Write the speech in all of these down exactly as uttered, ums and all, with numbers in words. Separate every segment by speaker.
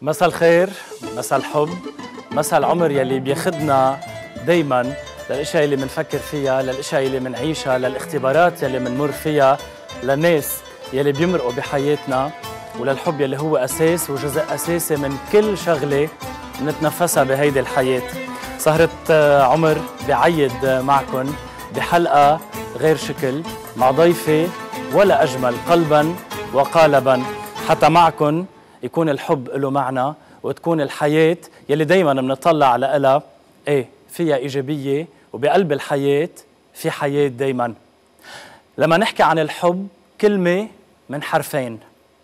Speaker 1: مساء الخير، مساء الحب، مساء العمر يلي بياخدنا دايما للاشياء اللي بنفكر فيها، للاشياء اللي بنعيشها، للاختبارات يلي بنمر فيها، للناس يلي بيمرقوا بحياتنا، وللحب يلي هو اساس وجزء اساسي من كل شغله بنتنفسها بهيدي الحياه. سهرة عمر بعيد معكم بحلقه غير شكل مع ضيفي ولا اجمل قلبا وقالبا، حتى معكم يكون الحب له معنى وتكون الحياة يلي دايما بنطلع لها ايه فيها إيجابية، وبقلب الحياة في حياة دايما. لما نحكي عن الحب كلمة من حرفين،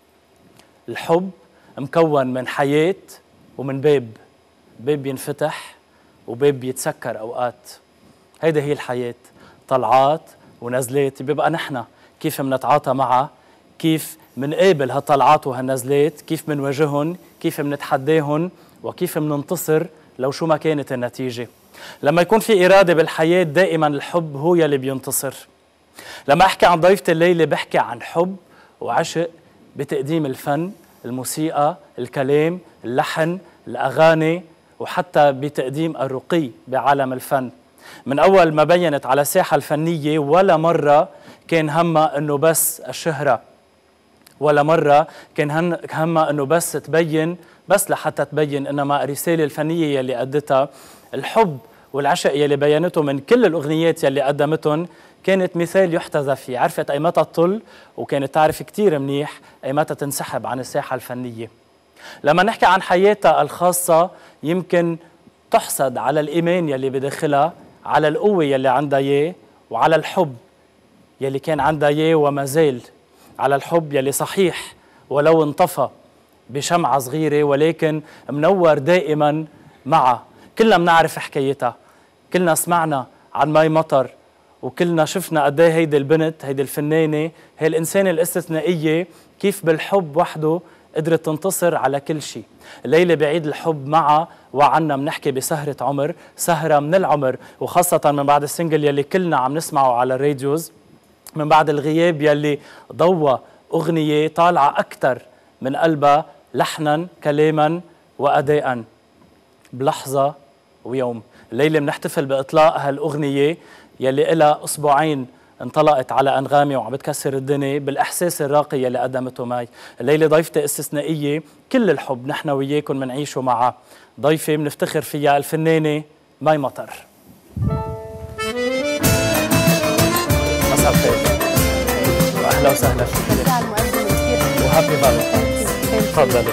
Speaker 1: الحب مكون من حياة ومن باب، باب بينفتح وباب بيتسكر أوقات. هيدا هي الحياة، طلعات ونزلات. بيبقى نحن كيف منتعاطى معها، كيف منقابل هالطلعات وهالنزلات، كيف منواجهن، كيف منتحداهن، وكيف مننتصر لو شو ما كانت النتيجة. لما يكون في إرادة بالحياة دائما الحب هو يلي بينتصر. لما أحكي عن ضيفتي الليلة بحكي عن حب وعشق بتقديم الفن، الموسيقى، الكلام، اللحن، الأغاني، وحتى بتقديم الرقي بعالم الفن. من أول ما بينت على الساحة الفنية ولا مرة كان همها أنه بس الشهرة، ولا مرة كان همها أنه بس تبين بس لحتى تبين، إنما الرسالة الفنية يلي أدتها، الحب والعشق يلي بينته من كل الأغنيات يلي قدمتهم كانت مثال يحتذى فيه. عرفت أيمتى تطل، وكانت تعرف كتير منيح أيمتى تنسحب عن الساحة الفنية. لما نحكي عن حياتها الخاصة يمكن تحسد على الإيمان يلي بداخلها، على القوة يلي عندها إياه، وعلى الحب يلي كان عندها إياه وما زال، على الحب يلي صحيح ولو انطفى بشمعة صغيرة ولكن منور دائما معها. كلنا بنعرف حكايتها، كلنا سمعنا عن مي مطر، وكلنا شفنا قد ايه هيدي البنت، هيدي الفنانة، هي الإنسانة الاستثنائية كيف بالحب وحده قدرت تنتصر على كل شيء. الليلة بعيد الحب معها وعنا بنحكي بسهرة عمر، سهرة من العمر، وخاصة من بعد السنجل يلي كلنا عم نسمعه على الراديوز، من بعد الغياب يلي ضوى أغنية طالعة أكثر من قلبها لحنا كلاما وأداء، بلحظة ويوم. الليلة بنحتفل بإطلاق هالأغنية يلي إلها أسبوعين انطلقت على أنغامي وعم بتكسر الدنيا بالإحساس الراقي يلي قدمته ماي. الليلة ضيفتي استثنائية، كل الحب نحن وياكم منعيشه معها. ضيفة بنفتخر فيها الفنانة مي مطر. مساء الخير واهلا وسهلا فيك. وهابي فالنتاينز. تفضلي.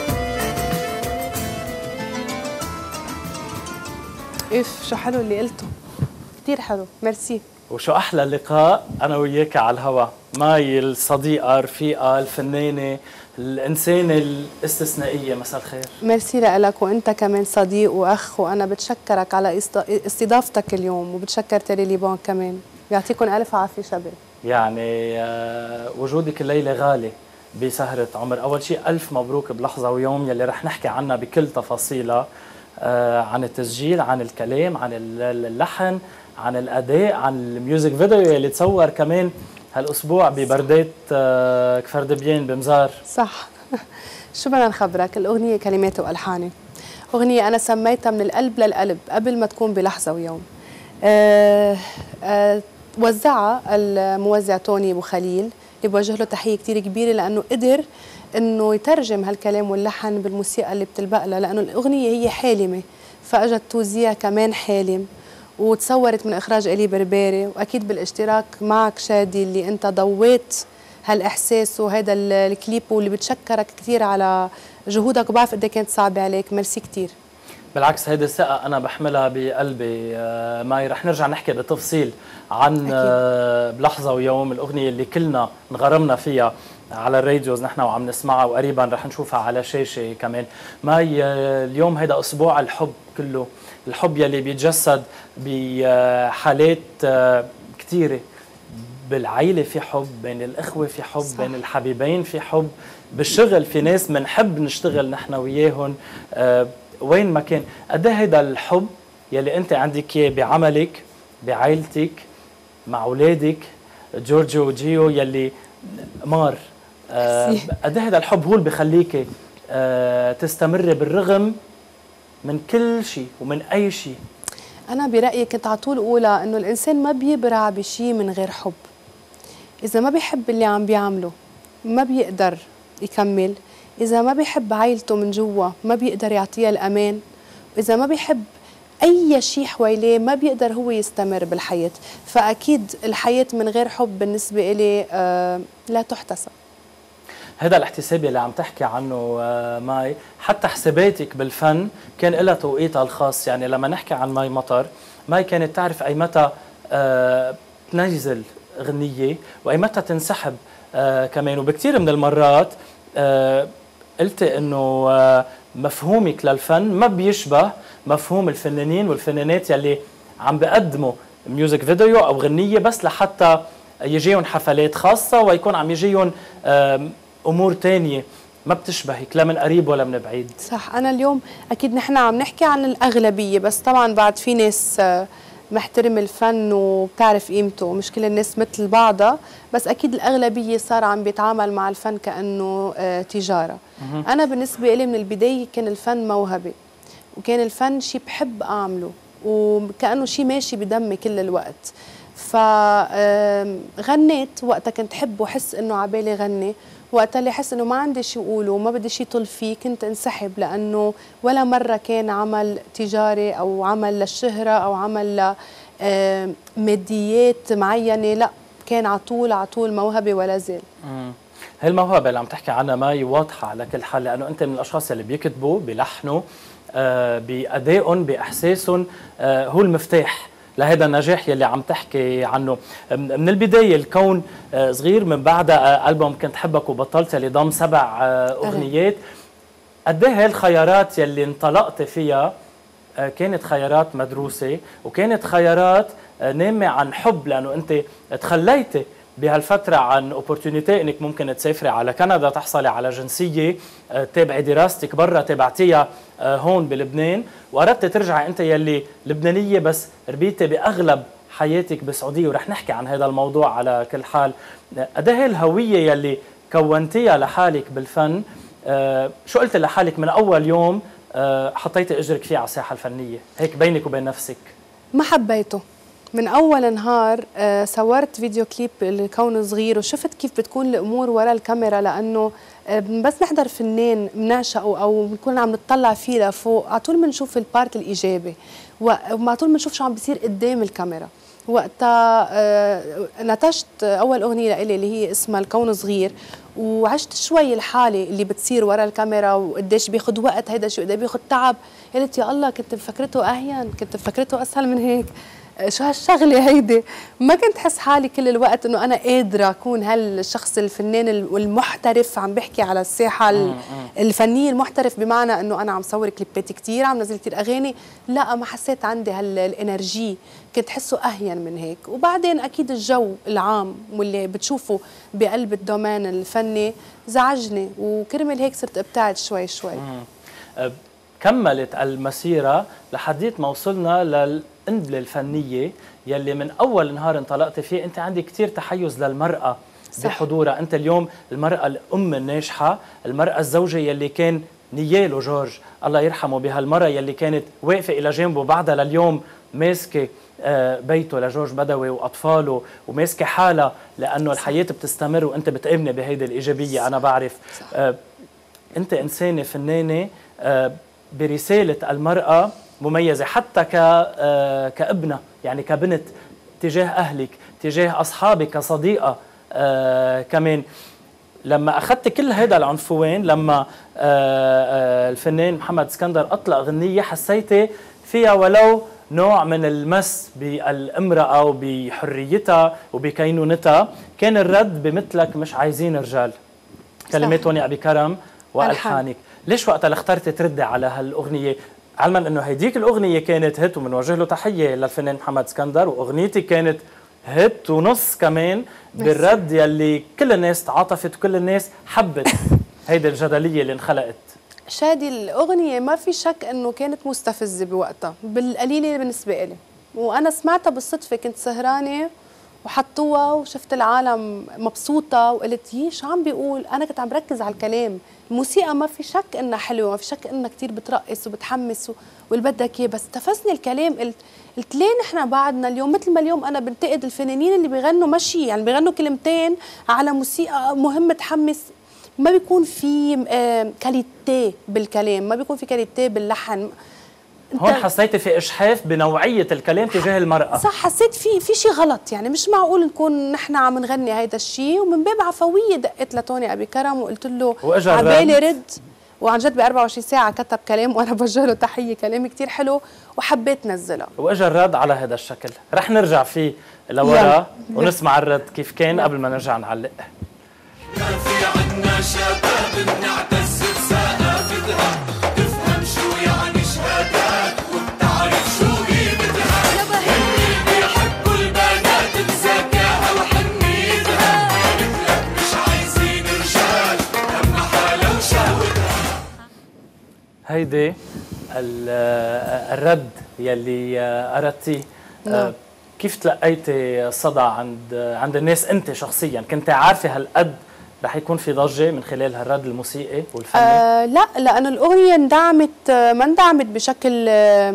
Speaker 2: اف شو حلو اللي قلته، كثير حلو، ميرسي.
Speaker 1: وشو احلى لقاء انا وياك على الهواء. ماي الصديقه، الرفيقه، الفنانه، الانسانه الاستثنائيه. مساء الخير.
Speaker 2: ميرسي لك، وانت كمان صديق واخ، وانا بتشكرك على استضافتك اليوم، وبتشكر تيلي ليبون كمان. يعطيكم الف عافيه شباب.
Speaker 1: يعني وجودك الليله غالي بسهرة عمر. أول شيء ألف مبروك بلحظة ويوم يلي رح نحكي عنها بكل تفاصيلها، عن التسجيل، عن الكلام، عن اللحن، عن الأداء، عن الميوزك فيديو يلي تصور كمان هالأسبوع ببردات كفر دبيان بمزار.
Speaker 2: صح. شو بدنا نخبرك، الأغنية كلماتي وألحاني، أغنية أنا سميتها من القلب للقلب قبل ما تكون بلحظة ويوم. أه أه وزعها الموزع توني أبو خليل، اللي بوجه له تحية كتير كبيرة لأنه قدر إنه يترجم هالكلام واللحن بالموسيقى اللي بتلبق لها، لأنه الأغنية هي حالمة، فأجت توزيع كمان حالم، وتصورت من إخراج إلي برباري، وأكيد بالاشتراك معك شادي اللي أنت ضويت هالإحساس وهذا الكليب، واللي بتشكرك كتير على جهودك، وبعرف قد ايه كانت صعبة عليك. ميرسي كتير.
Speaker 1: بالعكس هيدي الثقة أنا بحملها بقلبي. ماي رح نرجع نحكي بالتفصيل عن أكيد. بلحظة ويوم، الأغنية اللي كلنا انغرمنا فيها على الراديوز نحن وعم نسمعها، وقريبا رح نشوفها على شاشة كمان. ماي اليوم هيدا أسبوع الحب كله، الحب يلي بيتجسد بحالات كتيرة. بالعيلة في حب، بين الإخوة في حب، صح. بين الحبيبين في حب، بالشغل في ناس منحب نشتغل نحن وياهم، أه وين ما كان. قد ايه هيدا الحب يلي انت عندك اياه بعملك، بعائلتك، مع اولادك جورجيو وجيو يلي مار. قد ايه هيدا الحب هو اللي بخليكي آه تستمر بالرغم من كل شيء ومن أي شيء؟
Speaker 2: أنا برأيي كنت على طول أقولها إنه الإنسان ما بيبرع بشيء من غير حب. إذا ما بيحب اللي عم بيعمله ما بيقدر يكمل، إذا ما بيحب عائلته من جوا ما بيقدر يعطيها الأمان، إذا ما بيحب أي شيء حواليه ما بيقدر هو يستمر بالحياة. فأكيد الحياة من غير حب بالنسبة إلي آه لا تحتسب.
Speaker 1: هذا الاحتساب اللي عم تحكي عنه ماي، حتى حساباتك بالفن كان لها توقيتها الخاص. يعني لما نحكي عن ماي مطر، ماي كانت تعرف أي متى آه تنزل غنية وأي متى تنسحب آه كمان. وبكثير من المرات آه قلت إنه آه مفهومك للفن ما بيشبه مفهوم الفنانين والفنانات يلي عم بيقدموا ميوزك فيديو أو غنية بس لحتى يجيهم حفلات خاصة ويكون عم يجيهم آه امور تانية ما بتشبهك لا من قريب ولا من بعيد.
Speaker 2: صح. انا اليوم اكيد نحن عم نحكي عن الاغلبيه، بس طبعا بعد في ناس محترم الفن وبتعرف قيمته، مش كل الناس مثل بعضها، بس اكيد الاغلبيه صار عم بيتعامل مع الفن كانه تجاره. انا بالنسبه لي من البدايه كان الفن موهبه، وكان الفن شيء بحب اعمله وكانه شيء ماشي بدمي كل الوقت. فغنيت وقتها كنت حب وحس انه عبالي غني، وقتها اللي حس انه ما عندي شيء اقوله وما بدي شيء طل فيه كنت انسحب، لانه ولا مره كان عمل تجاري او عمل للشهره او عمل لماديات معينه، لا كان على طول على طول موهبه ولا زال.
Speaker 1: هي الموهبه اللي عم تحكي عنها ماي واضحه على كل حال، لانه انت من الاشخاص اللي بيكتبوا بيلحنوا آه بادائهم باحساسهم، آه هو المفتاح لهذا النجاح يلي عم تحكي عنه. من البدايه الكون صغير، من بعدها ألبوم كنت حبك وبطلت يلي ضم سبع اغنيات. قد ايه الخيارات يلي انطلقت فيها كانت خيارات مدروسه وكانت خيارات نامه عن حب، لانه انت تخليتي بهالفتره عن اوبورتونيتي انك ممكن تسافري على كندا تحصلي على جنسيه، تابعي دراستك برا تابعتيها هون بلبنان، واردت ترجعي انت يلي لبنانيه بس ربيتي باغلب حياتك بالسعوديه، ورح نحكي عن هذا الموضوع على كل حال. قد ايه الهويه يلي كونتيها لحالك بالفن، شو قلت لحالك من اول يوم حطيتي اجرك فيه على الساحه الفنيه هيك بينك وبين نفسك؟
Speaker 2: ما حبيته من اول نهار. آه صورت فيديو كليب الكون صغير وشفت كيف بتكون الامور وراء الكاميرا، لانه آه بس نحضر فنان بنعشقه او بنكون عم نطلع فيه لفوق على طول بنشوف البارت الايجابي، وعلى طول بنشوف شو عم بيصير قدام الكاميرا. وقتها آه نتجت اول اغنيه لإلي اللي هي اسمها الكون صغير، وعشت شوي الحاله اللي بتصير ورا الكاميرا وقديش بياخذ وقت هيدا الشيء، قد ايه بياخذ تعب. قلت يا الله كنت مفكرته اهين، كنت مفكرته اسهل من هيك. شو هالشغله هيدي؟ ما كنت حس حالي كل الوقت انه انا قادره اكون هالشخص الفنان المحترف، عم بحكي على الساحه الفنيه المحترف، بمعنى انه انا عم صور كليبات كثير، عم نزل كثير اغاني. لا ما حسيت عندي هالانرجي، كنت حسه اهين من هيك. وبعدين اكيد الجو العام واللي بتشوفه بقلب الدومين الفني زعجني، وكرمل هيك صرت ابتعد شوي شوي.
Speaker 1: أه كملت المسيره لحديت ما وصلنا لل القنبله الفنيه يلي من اول نهار انطلقت فيه. انت عندك كثير تحيز للمراه بحضورها، انت اليوم المراه الام الناجحه، المراه الزوجه يلي كان نياله جورج الله يرحمه بهالمره يلي كانت واقفه الى جانبه بعدها لليوم ماسكه بيته لجورج بدوي واطفاله وماسكه حالها، لانه الحياه بتستمر وانت بتامني بهيدي الايجابيه. انا بعرف آه انت انسانه فنانه آه برساله المراه مميزة حتى كابنة، يعني كبنت تجاه أهلك تجاه أصحابك كصديقة. آه كمان لما أخذت كل هذا العنفوان، لما آه آه الفنان محمد اسكندر أطلق غنية حسيتي فيها ولو نوع من المس بالامرأة وبحريتها وبكينونتها، كان الرد بمثلك مش عايزين رجال. كلمات وني أبي كرم وألحانك. ليش وقتها اخترتي تردي على هالأغنية؟ علما انه هيديك الاغنيه كانت هيت وبنوجه له تحيه للفنان محمد اسكندر، واغنيتي كانت هيت ونص كمان بالرد يلي كل الناس تعاطفت وكل الناس حبت هيدي الجدليه اللي انخلقت.
Speaker 2: شادي الاغنيه ما في شك انه كانت مستفزه بوقتها بالقليله بالنسبه لي، وانا سمعتها بالصدفه، كنت سهرانه وحطوها وشفت العالم مبسوطه وقلت يي شو عم بيقول. انا كنت عم بركز على الكلام. الموسيقى ما في شك انها حلوه، ما في شك انها كثير بترقص وبتحمس واللي بدك اياه، بس تفسني الكلام. قلت قلت ليه نحن بعدنا اليوم مثل ما اليوم انا بنتقد الفنانين اللي بيغنوا مشي، يعني بيغنوا كلمتين على موسيقى مهم تحمس، ما بيكون في كاليتي بالكلام، ما بيكون في كاليتي باللحن.
Speaker 1: هون حسيتي في إجحاف بنوعية الكلام تجاه المرأة.
Speaker 2: صح، حسيت في في شيء غلط، يعني مش معقول نكون نحن عم نغني هيدا الشيء. ومن باب عفوية دقت لتوني أبي كرم وقلت له عبالي رد، وعن جد ب أربعة وعشرين ساعة كتب كلام وأنا بوجه له تحية، كلام كتير حلو وحبيت نزله.
Speaker 1: وإجا الرد على هذا الشكل. رح نرجع فيه لورا ونسمع الرد كيف كان قبل ما نرجع نعلق.
Speaker 3: ما في عنا شباب بنعتز بثقافتها، تفهم شو يعني شهادات وبتعرف شو قيمتها، هني بيحبوا البنات بذكاها وحنيتها، مثلك مش عايزين رجال هم حالها وشهوتها.
Speaker 1: هيدي الرد يلي أردتيه.
Speaker 2: نعم.
Speaker 1: كيف تلقيتي صدى عند عند الناس؟ انت شخصيا كنت عارفه هالقد رح يكون في ضجه من خلال هالرد الموسيقي والفني؟
Speaker 2: آه لا، لانه الاغنيه اندعمت، ما اندعمت بشكل آه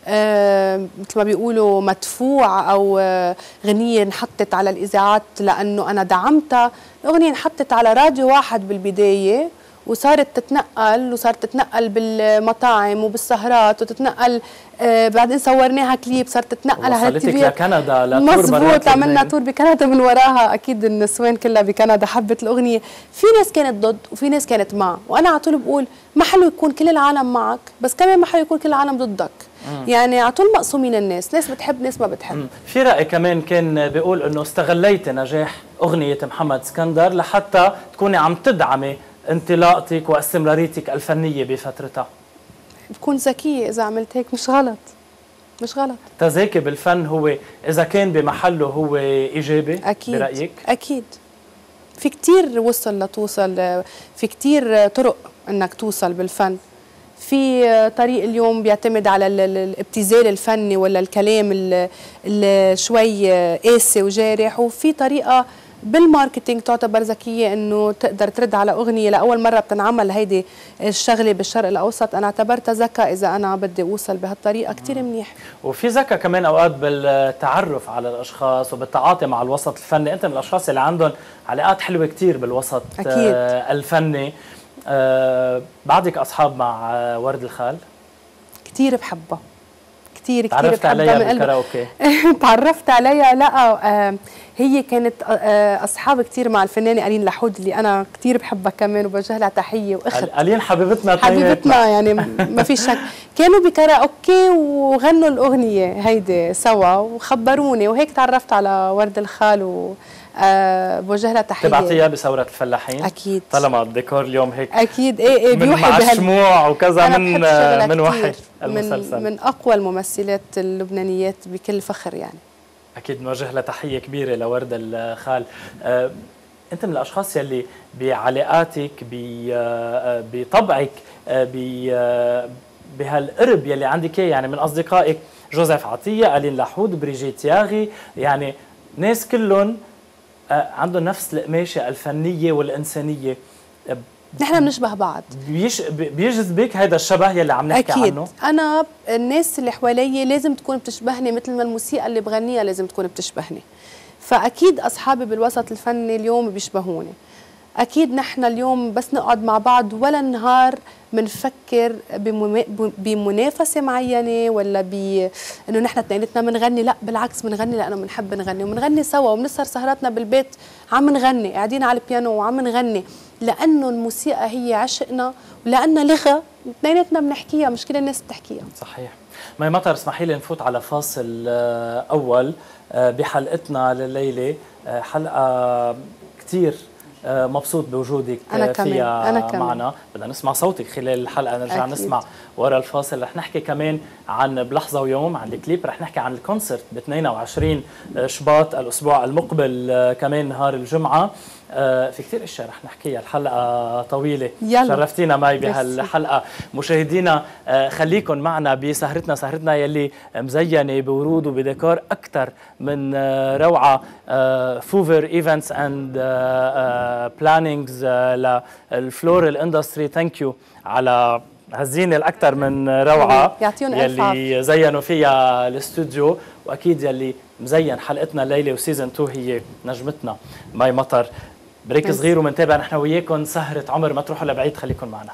Speaker 2: آه مثل ما بيقولوا مدفوع او آه غنيه انحطت على الاذاعات لانه انا دعمتها. الاغنيه انحطت على راديو واحد بالبدايه وصارت تتنقل وصارت تتنقل بالمطاعم وبالسهرات وتتنقل، آه بعدين صورناها كليب صارت تتنقل على
Speaker 1: وصلتك لكندا لتور.
Speaker 2: مزبوط، عملنا تور بكندا من وراها. اكيد النسوان كلها بكندا حبت الاغنيه. في ناس كانت ضد وفي ناس كانت مع، وانا على طول بقول ما حلو يكون كل العالم معك بس كمان ما حلو يكون كل العالم ضدك. مم. يعني على طول مقسومين الناس، ناس بتحب ناس ما بتحب. مم.
Speaker 1: في رأي كمان كان بيقول انه استغليتي نجاح اغنيه محمد اسكندر لحتى تكوني عم تدعمي انطلاقتك واستمراريتك الفنيه بفترتها.
Speaker 2: بكون ذكيه اذا عملت هيك، مش غلط مش غلط.
Speaker 1: التذاكي بالفن هو اذا كان بمحله هو ايجابي
Speaker 2: أكيد
Speaker 1: برايك؟
Speaker 2: اكيد. في كتير وصل لتوصل، في كتير طرق انك توصل بالفن. في طريق اليوم بيعتمد على الابتذال الفني ولا الكلام اللي شوي قاسي وجارح، وفي طريقه بالماركتينج تعتبر ذكيه انه تقدر ترد على اغنيه لاول مره بتنعمل. هيدي الشغله بالشرق الاوسط انا اعتبرتها ذكاء، اذا انا بدي اوصل بهالطريقه كثير منيح.
Speaker 1: وفي ذكاء كمان اوقات بالتعرف على الاشخاص وبالتعاطي مع الوسط الفني. انت من الاشخاص اللي عندهم علاقات حلوه كثير بالوسط أكيد. الفني. أه بعدك اصحاب مع ورد الخال؟
Speaker 2: كثير بحبها كثير كثير
Speaker 1: تعرفت عليها بالكاراوكي؟
Speaker 2: تعرفت عليها لا آه هي كانت آه اصحاب كثير مع الفنانه ألين لحود اللي انا كثير بحبها كمان وبوجه لها تحيه. واخت
Speaker 1: ألين حبيبتنا
Speaker 2: حبيبتنا يعني ما في شك. كانوا بكاراوكي وغنوا الاغنيه هيدي سوا وخبروني، وهيك تعرفت على ورد الخال و أه بوجه لها تحيه.
Speaker 1: تبعتيها بثوره الفلاحين؟
Speaker 2: اكيد
Speaker 1: طالما الديكور اليوم هيك
Speaker 2: اكيد. ايه ايه بيوحي
Speaker 1: مع الشموع وكذا من من وحي المسلسل.
Speaker 2: من, من اقوى الممثلات اللبنانيات بكل فخر يعني.
Speaker 1: اكيد نوجه لها تحيه كبيره لورد الخال. أه انت من الاشخاص يلي بعلاقاتك بطبعك بهالقرب يلي عندك يعني من اصدقائك جوزيف عطيه، ألين لحود، بريجيت ياغي، يعني ناس كلهم عندهم نفس القماشه الفنيه والانسانيه.
Speaker 2: نحن بنشبه بعض.
Speaker 1: بيش بيجذبك هذا الشبه يلي عم نحكي
Speaker 2: أكيد.
Speaker 1: عنه؟
Speaker 2: انا الناس اللي حوالي لازم تكون بتشبهني، مثل ما الموسيقى اللي بغنيها لازم تكون بتشبهني. فاكيد اصحابي بالوسط الفني اليوم بيشبهوني. اكيد نحن اليوم بس نقعد مع بعض ولا نهار بنفكر بمنافسه معينه ولا ب انه نحن اثنيناتنا بنغني، لا بالعكس بنغني لانه بنحب نغني وبنغني سوا وبنسهر سهراتنا بالبيت عم نغني، قاعدين على البيانو وعم نغني، لانه الموسيقى هي عشقنا ولانها لغه اثنيناتنا بنحكيها، مش كل الناس بتحكيها.
Speaker 1: صحيح. مي مطر، اسمحي لي نفوت على فاصل اول بحلقتنا لليله، حلقه كثير مبسوط بوجودك
Speaker 2: أنا كمان.
Speaker 1: فيها
Speaker 2: أنا كمان.
Speaker 1: معنا. بدنا نسمع صوتك خلال الحلقة، نرجع
Speaker 2: أكيد.
Speaker 1: نسمع ورا الفاصل. رح نحكي كمان عن بلحظة ويوم، عن الكليب، رح نحكي عن الكونسرت ب اثنين وعشرين شباط الأسبوع المقبل كمان نهار الجمعة. في كثير اشياء رح نحكيها، الحلقة طويلة.
Speaker 2: يلا.
Speaker 1: شرفتينا معي بهالحلقة. مشاهدينا خليكن معنا بسهرتنا، سهرتنا يلي مزينة بورود وبديكور أكثر من روعة. فوفر ايفنتس اند بلانينجز للفلورال اندستري، ثانك يو على هالزينة الأكثر من روعة
Speaker 2: يعطيهم ألف عافية.
Speaker 1: يلي زينوا فيها الاستوديو، وأكيد يلي مزين حلقتنا الليلة وسيزن اثنين هي نجمتنا مي مطر. بريك صغير ومنتابع نحن وياكم سهرة عمر، ما تروحوا لبعيد، خليكم معنا.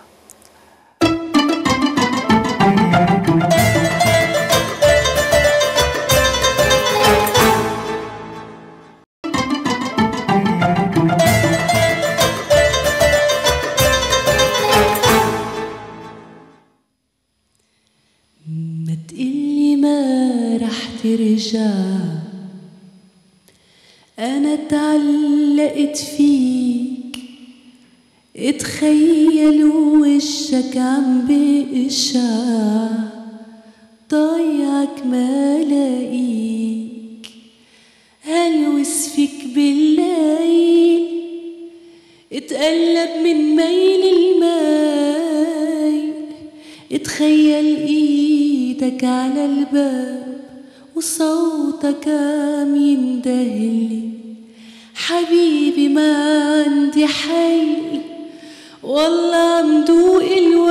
Speaker 4: ما تقلي ما رح ترجع، أنا تعلقت فيك، اتخيل وشك عم بقشع، ضيعك ما لاقيك، هلوس فيك بالليل، اتقلب من ميل الميل، اتخيل ايدك على الباب وصوتك عم يندهلي، حبيبي ما عندي حيل، والله عم دوق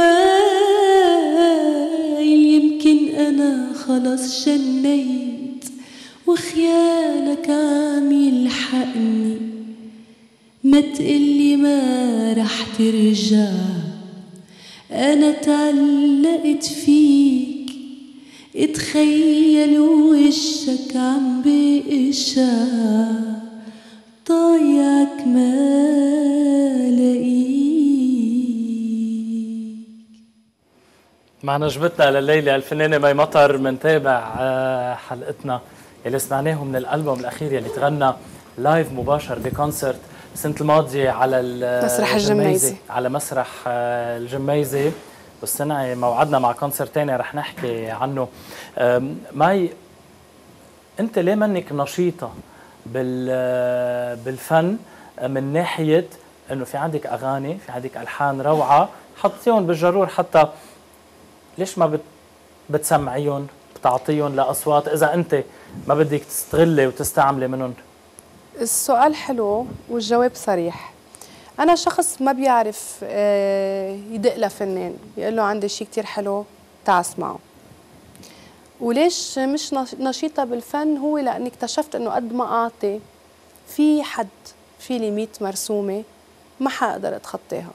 Speaker 4: الويل، يمكن أنا خلص جنيت وخيالك عم يلحقني، ما تقلي ما رح ترجع، أنا تعلقت فيك، اتخيل وشك عم بقشع، ضايعك ما لاقيك.
Speaker 1: مع نجمتنا لليلة الفنانة مي مطر منتابع حلقتنا اللي سمعناه من الألبوم الأخير اللي تغنى لايف مباشر بكونسرت السنة الماضية على
Speaker 2: مسرح الجميزة،
Speaker 1: على مسرح الجميزة. والسنة موعدنا مع كونسرت تاني رح نحكي عنه. ماي، أنت ليه منك نشيطة بالفن من ناحية أنه في عندك أغاني، في عندك ألحان روعة حطيهم بالجرور، حتى ليش ما بتسمعيهم، بتعطيهم لأصوات إذا أنت ما بدك تستغلي وتستعملي منهم؟
Speaker 2: السؤال حلو والجواب صريح. أنا شخص ما بيعرف يدق لفنان يقول له عندي شيء كتير حلو تعال اسمعه. وليش مش نشيطة بالفن؟ هو لأني اكتشفت إنه قد ما أعطي في حد، في ليميت مرسومة ما حقدر أتخطاها،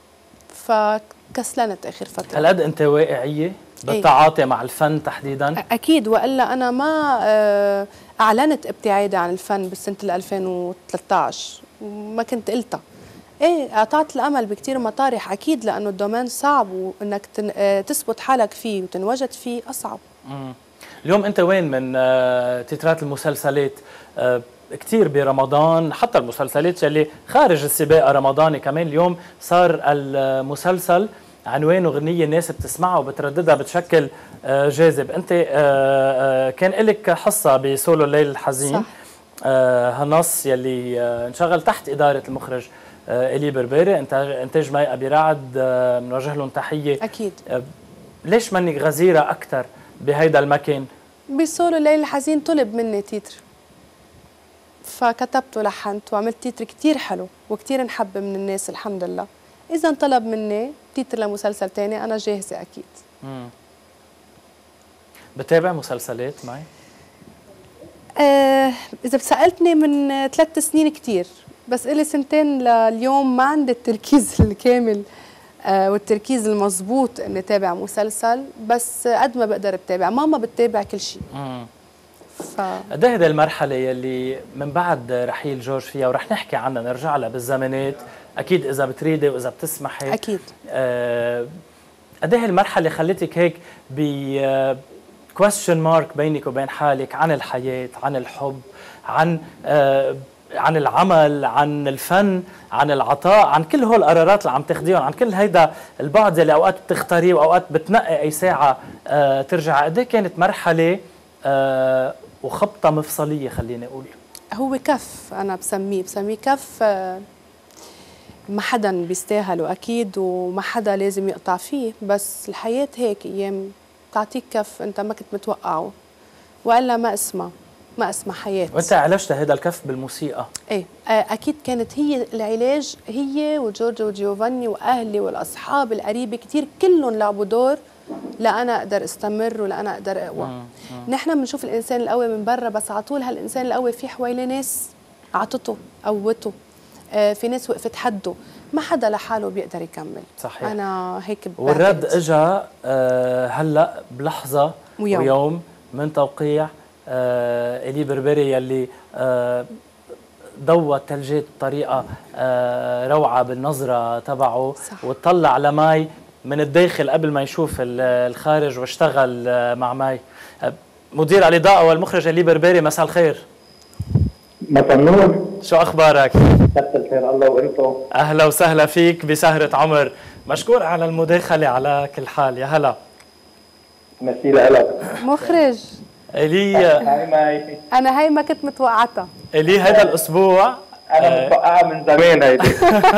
Speaker 2: فكسلنت آخر فترة.
Speaker 1: هل قد أنت واقعية بالتعاطي مع الفن تحديداً؟
Speaker 2: أكيد، وإلا أنا ما أعلنت ابتعادي عن الفن بسنة ألفين وثلاثة عشر، ما كنت قلتها. ايه، اعطيت الامل بكثير مطارح اكيد، لانه الدومين صعب وانك تثبت حالك فيه وتنوجد فيه اصعب.
Speaker 1: مم. اليوم انت وين من تترات المسلسلات؟ كثير برمضان، حتى المسلسلات اللي خارج السباق الرمضاني كمان اليوم صار المسلسل عنوانه غنية الناس بتسمعها وبترددها بشكل جاذب. انت كان لك حصة بسولو الليل الحزين.
Speaker 2: صح.
Speaker 1: هالنص يلي انشغل تحت إدارة المخرج إلي بربيري، انتاج مي أبي رعد، بنوجه لهم تحية.
Speaker 2: اكيد.
Speaker 1: ليش منك غزيرة أكثر بهيدا المكان؟
Speaker 2: بسولو الليل الحزين طلب مني تيتر، فكتبت ولحنت وعملت تيتر كتير حلو وكتير انحب من الناس الحمد لله. إذا طلب مني تيتر لمسلسل تاني أنا جاهزة أكيد.
Speaker 1: مم. بتابع مسلسلات معي؟
Speaker 2: آه إذا سألتني من ثلاث سنين كتير، بس إلي سنتين لليوم ما عندي التركيز الكامل آه والتركيز المضبوط إني تابع مسلسل، بس قد ما بقدر بتابع. ماما بتتابع كل شيء.
Speaker 1: ف... قد ايه هذه المرحلة يلي من بعد رحيل جورج فيها ورح نحكي عنها نرجع لها بالزمانات أكيد إذا بتريدي وإذا بتسمحي.
Speaker 2: أكيد.
Speaker 1: آه قد ايه المرحلة خلتك هيك ب question mark بينك وبين حالك عن الحياة، عن الحب، عن آه عن العمل، عن الفن، عن العطاء، عن كل هول القرارات اللي عم تاخديهم، عن كل هيدا البعد اللي اوقات بتختاريه واوقات بتنقي اي ساعه آه ترجع، قد ايه كانت مرحله آه وخبطه مفصليه خليني اقول؟
Speaker 2: هو كف، انا بسميه بسميه كف آه ما حدا بيستاهله اكيد، وما حدا لازم يقطع فيه، بس الحياه هيك ايام بتعطيك كف انت ما كنت متوقعه، والا ما اسمها ما اسمها حياه.
Speaker 1: وانت عالجت هذا الكف بالموسيقى؟
Speaker 2: ايه اكيد كانت هي العلاج، هي وجورجو وجيوفاني واهلي والاصحاب القريبه كثير كلهم لعبوا دور لانا اقدر استمر ولانا اقدر اقوى. نحن بنشوف الانسان القوي من برا، بس على طول هالانسان القوي في حواليه ناس عطته قوته، آه في ناس وقفت حده، ما حدا لحاله بيقدر يكمل.
Speaker 1: صحيح.
Speaker 2: انا هيك
Speaker 1: والرد اجى آه هلا بلحظه ويوم, ويوم من توقيع آه إلي بربري يلي آه ضوى الثلجات بطريقه آه روعه بالنظره تبعه، وطلع لماي من الداخل قبل ما يشوف الخارج، واشتغل آه مع ماي. آه مدير الاضاءه والمخرج إلي بربري، مساء الخير.
Speaker 5: مساء النور.
Speaker 1: شو اخبارك؟
Speaker 5: مساء الخير الله وانتم.
Speaker 1: اهلا وسهلا فيك بسهره عمر، مشكور على المداخله على كل حال. يا هلا.
Speaker 5: ميرسي لك
Speaker 2: مخرج
Speaker 1: إلي.
Speaker 5: هاي ماي.
Speaker 2: انا هاي ما كنت متوقعتها.
Speaker 1: إلي هذا الاسبوع
Speaker 5: انا متوقعها من زمان هيدي.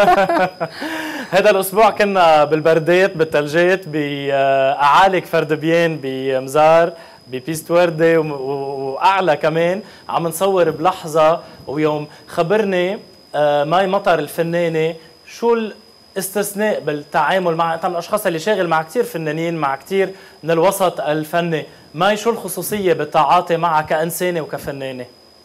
Speaker 1: هذا الاسبوع كنا بالبردات بالثلجات باعالي كفردبيان بمزار ببيست وردي واعلى كمان، عم نصور بلحظه ويوم. خبرني ماي مطر الفنانه شو الاستثناء بالتعامل مع، انت من الاشخاص اللي شاغل مع كثير فنانين، مع كثير من الوسط الفني، ماي شو الخصوصيه بالتعاطي معها كانسانه وكفنانه؟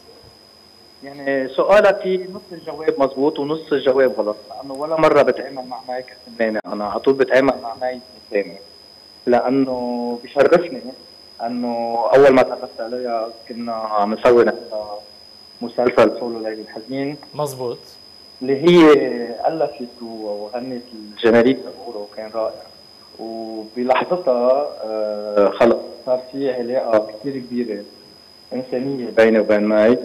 Speaker 5: يعني سؤالك في نص الجواب مزبوط ونص الجواب غلط، لانه ولا مره بتعامل مع ماي كفنانه، انا على طول بتعامل مع ماي كإنسانة، لانه بشرفني انه اول ما تعرفت عليها كنا عم نسوي مسلسل سولو ليلي الحزين.
Speaker 1: مزبوط.
Speaker 5: اللي هي الفت وغنت الجنريك بقوله، وكان رائع. وبلحظتها آه خلص صار في علاقه كثير كبيره انسانيه بيني وبين ماي،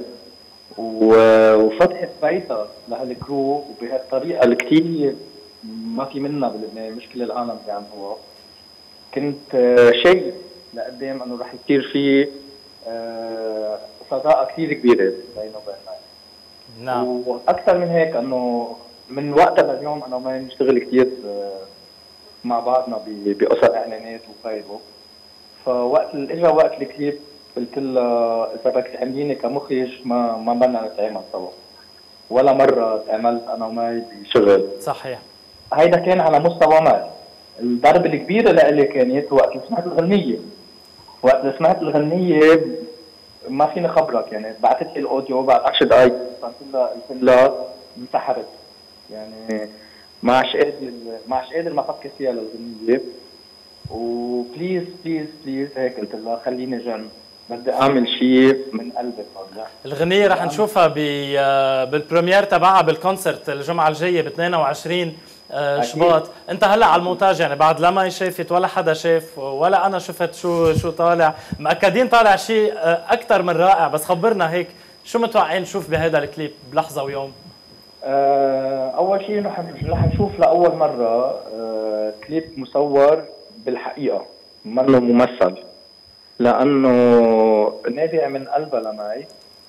Speaker 5: وفتحت بيتها لهالكرو وبهالطريقه اللي كثير ما في منها بلبنان، مش كل العالم بيعملوها. كنت آه شيء لقدام انه رح يصير في آه صداقه كثير كبيره بينه وبين ماي.
Speaker 1: نعم.
Speaker 5: واكثر من هيك انه من وقتها لليوم انا وماي بنشتغل كثير مع بعضنا بقصص اعلانات وغيره. فوقت اجى وقت الكليب قلت لها اذا بدك تعمليني كمخرج ما ما بدنا نتعامل سوا، ولا مره تعاملت انا وماي بشغل.
Speaker 1: صحيح.
Speaker 5: هيدا كان على مستوى ماي. الضربه الكبيره لإلي كانت وقت سمعت الغنيه. وقت سمعت الغنيه ما فيني خبرك، يعني بعثت لي الاوديو بعد عشر دقائق قلت لها قلت لها انسحبت، يعني ما عادش قادر ما عادش قادر ما افكر فيها للغنيه، وبليز بليز بليز هيك قلت لها خليني جن، بدي اعمل شيء من قلبي.
Speaker 1: الغنيه رح نشوفها بالبريمير تبعها بالكونسرت الجمعه الجايه ب اثنين وعشرين شباط. انت هلا على المونتاج، يعني بعد لما شافت ولا حدا شاف ولا انا شفت شو شو طالع، مأكدين طالع شيء اكثر من رائع، بس خبرنا هيك شو متوقعين نشوف بهذا الكليب بلحظه ويوم؟
Speaker 5: اول شيء رح رح نشوف لاول مره كليب مصور بالحقيقه، منه ممثل، لانه نابع من قلبها لماي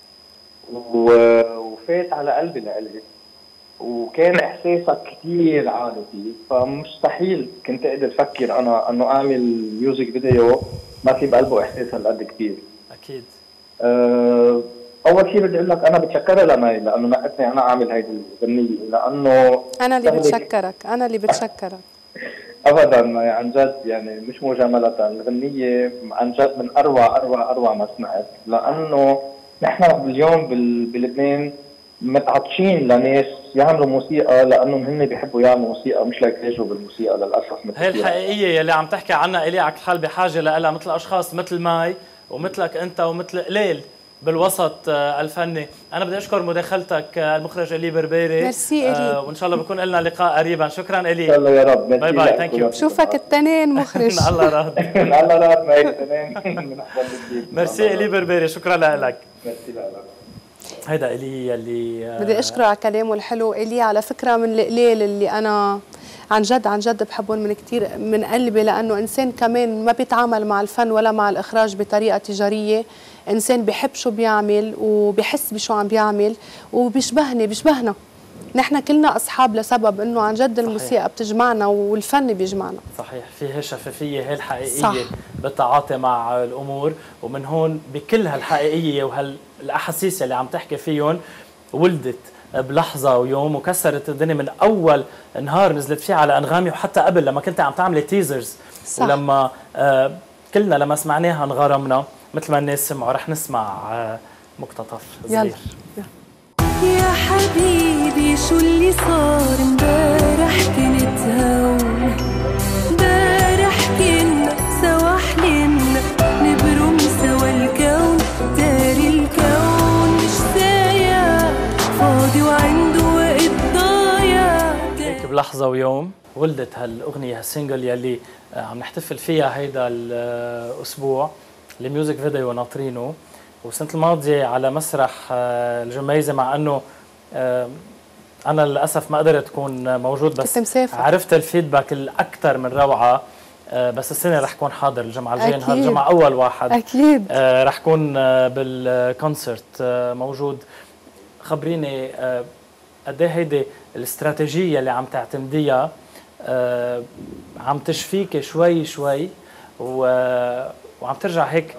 Speaker 5: وفات على قلبي لإلي، وكان احساسك كثير عالي فيه، فمستحيل كنت اقدر افكر انا انه اعمل ميوزك فيديو ما في بقلبه احساس هالقد كثير.
Speaker 1: اكيد.
Speaker 5: أه اول شيء بدي اقول لك انا بتشكرها لماي لانه نقتني انا اعمل هيدي الغنيه، لانه
Speaker 2: انا اللي بتشكرك انا اللي بتشكرك
Speaker 5: ابدا عن جد، يعني مش مجامله، الغنيه عن جد من اروع اروع اروع ما سمعت، لانه نحن اليوم بلبنان متعطشين لناس يعملوا موسيقى لانهم هن بيحبوا يعملوا موسيقى، مش ليتاجروا بالموسيقى للاسف. مثل
Speaker 1: هي الحقيقيه يلي عم تحكي عنها إلي على كل حال بحاجه لها، مثل اشخاص مثل ماي ومثلك انت ومثل قليل بالوسط الفني. انا بدي اشكر مداخلتك المخرج إلي بربري.
Speaker 2: ميرسي إلي،
Speaker 1: وان شاء الله بكون لنا لقاء قريبا. شكرا إلي.
Speaker 5: ان شاء الله يا رب.
Speaker 1: باي باي. ثانك يو.
Speaker 2: بشوفك التنين مخرج.
Speaker 1: الله راد.
Speaker 5: الله راد معك التنين.
Speaker 1: ميرسي إلي بربري، شكرا لك.
Speaker 5: ميرسي لك.
Speaker 1: هيدا إلي اللي
Speaker 2: بدي اشكره على كلامه الحلو. إلي على فكره من القليل اللي انا عن جد عن جد بحبهم من كثير من قلبي، لانه انسان كمان ما بيتعامل مع الفن ولا مع الاخراج بطريقه تجاريه، انسان بيحب شو بيعمل وبيحس بشو عم بيعمل وبيشبهني بيشبهنا. نحن كلنا اصحاب لسبب انه عن جد الموسيقى بتجمعنا والفن بيجمعنا. صحيح،
Speaker 1: في هي شفافيه هي الحقيقيه
Speaker 2: صح.
Speaker 1: بالتعاطي مع الامور، ومن هون بكل هالحقيقيه وهالاحاسيس اللي عم تحكي فيهم ولدت بلحظه ويوم وكسرت الدنيا من اول نهار نزلت فيه على انغامي، وحتى قبل لما كنت عم تعملي تيزرز. صح. ولما آه كلنا لما سمعناها انغرمنا مثل ما الناس سمعوا. رح نسمع آه مقتطف صغير.
Speaker 2: يلا.
Speaker 4: يا حبيبي شو اللي صار امبارح كنت هون، امبارح كنا سوا حلمنا نبرم سوا الكون، داري الكون مش سايع فاضي وعنده وقت ضايع.
Speaker 1: هيك بلحظة ويوم ولدت هالأغنية هالسينجل يلي عم نحتفل فيها هيدا الأسبوع. الميوزك فيديو ناطرينه، والسنة الماضية على مسرح الجميزة، مع أنه أنا للأسف ما قدرت أكون موجود، بس عرفت الفيدباك الأكثر من روعة. بس السنة رح كون حاضر الجمعة الجاية، نهار الجمعة أول واحد
Speaker 2: أكيد
Speaker 1: رح كون بالكونسرت موجود. خبريني قد ايه هيدي الاستراتيجية اللي عم تعتمديها عم تشفيك شوي شوي وعم ترجع هيك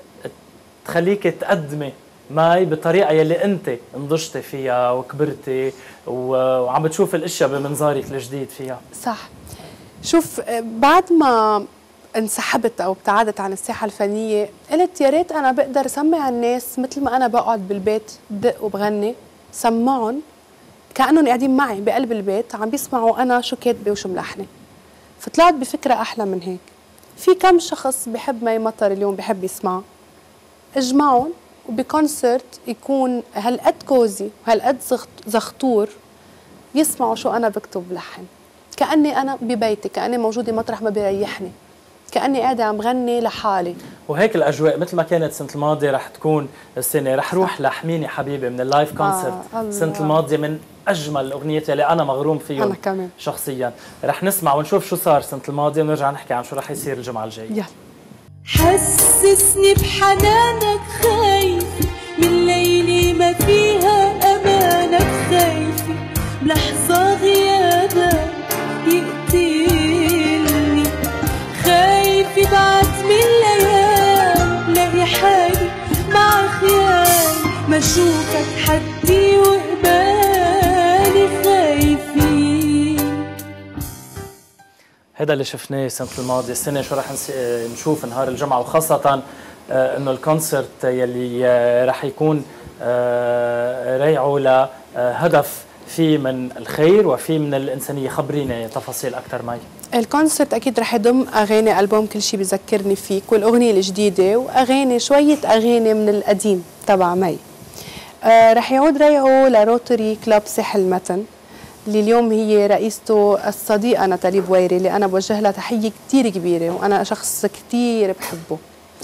Speaker 1: تخليك تقدمي ماي بطريقه يلي انت نضجتي فيها وكبرتي وعم بتشوف الاشياء بمنظارك الجديد فيها.
Speaker 2: صح. شوف، بعد ما انسحبت او ابتعدت عن الساحه الفنيه قلت يا ريت انا بقدر اسمع الناس مثل ما انا بقعد بالبيت بدق وبغني، سمعهم كانهم قاعدين معي بقلب البيت عم بيسمعوا انا شو كاتبه وشو ملحنه. فطلعت بفكره احلى من هيك. في كم شخص بحب مي مطر اليوم بحب يسمع، اجمعهم وبكونسرت يكون هالقد كوزي وهالقد زخطور يسمعوا شو انا بكتب بلحن، كاني انا ببيتي، كاني موجوده مطرح ما بيريحني، كاني قاعده عم غني لحالي.
Speaker 1: وهيك الاجواء مثل ما كانت السنه الماضيه رح تكون السنه. رح روح لحميني حبيبي من اللايف كونسرت آه السنه الماضيه، من اجمل الاغنيات اللي انا مغروم فيهم
Speaker 2: انا كمان
Speaker 1: شخصيا. رح نسمع ونشوف شو صار السنه الماضيه ونرجع نحكي عن شو رح يصير الجمعه الجايه.
Speaker 2: يلا.
Speaker 4: حسسني بحنانك خايف من ليلي ما فيها امانك، خايفي بلحظه غيابك يقتلني، خايفي بعد من الايام لاقي حالي مع خيال ما اشوفك حدي وقبالي خايفين.
Speaker 1: هذا اللي شفناه السنه الماضيه. السنه شو رح نشوف نهار الجمعه، وخاصه انه الكونسرت يلي رح يكون رايعه لهدف فيه من الخير وفيه من الانسانيه. خبرينا تفاصيل اكثر مي.
Speaker 2: الكونسرت اكيد رح يضم اغاني البوم كل شيء بذكرني فيك والاغنيه الجديده واغاني شويه اغاني من القديم تبع مي. آه رح يعود ريعه لروتري كلاب ساحل متن اللي اليوم هي رئيسته الصديقه ناتالي بويري، اللي انا بوجه لها تحيه كثير كبيره وانا شخص كثير بحبه.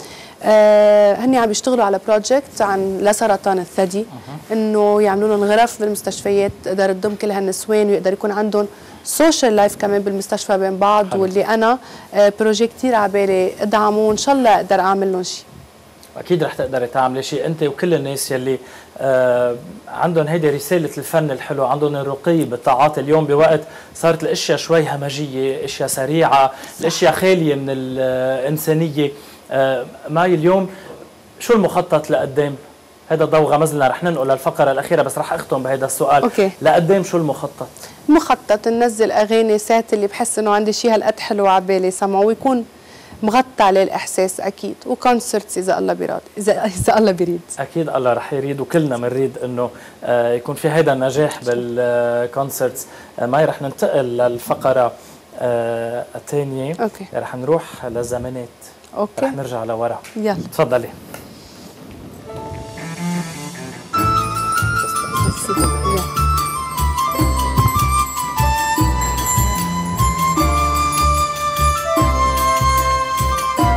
Speaker 2: آه هني عم بيشتغلوا على بروجكت عن لسرطان الثدي، انه يعملوا لهم غرف بالمستشفيات تقدر تضم كل هالنسوان ويقدر يكون عندهم سوشيال لايف كمان بالمستشفى بين بعض. حلو. واللي انا آه بروجي كثير على بالي ادعمه وان شاء الله اقدر اعمل لهم شيء.
Speaker 1: اكيد رح تقدري تعملي شيء انت وكل الناس يلي آه عندهم هيدي رساله الفن الحلو، عندهم الرقي بالتعاطي. اليوم بوقت صارت الاشياء شوي همجيه، اشياء سريعه، الاشياء خاليه من الانسانيه. آه ماي اليوم شو المخطط لقدام؟ هذا ضوء غمزنا، رح ننقل للفقره الاخيره بس رح اختم بهذا السؤال.
Speaker 2: أوكي.
Speaker 1: لقدام شو المخطط؟
Speaker 2: مخطط ننزل اغاني ساعات اللي بحس انه عندي شيء هالقد حلو على بالي سمعه ويكون مغطى عليه الاحساس اكيد، وكونسرتس اذا الله بيراد، اذا اذا الله بيريد. اكيد
Speaker 1: الله رح يريد وكلنا بنريد انه آه يكون في هذا النجاح بالكونسرتس. آه ماي رح ننتقل للفقره آه الثانيه.
Speaker 2: اوكي.
Speaker 1: رح نروح للزمانات.
Speaker 2: اوكي.
Speaker 1: رح نرجع لورا.
Speaker 2: يلا
Speaker 1: تفضلي.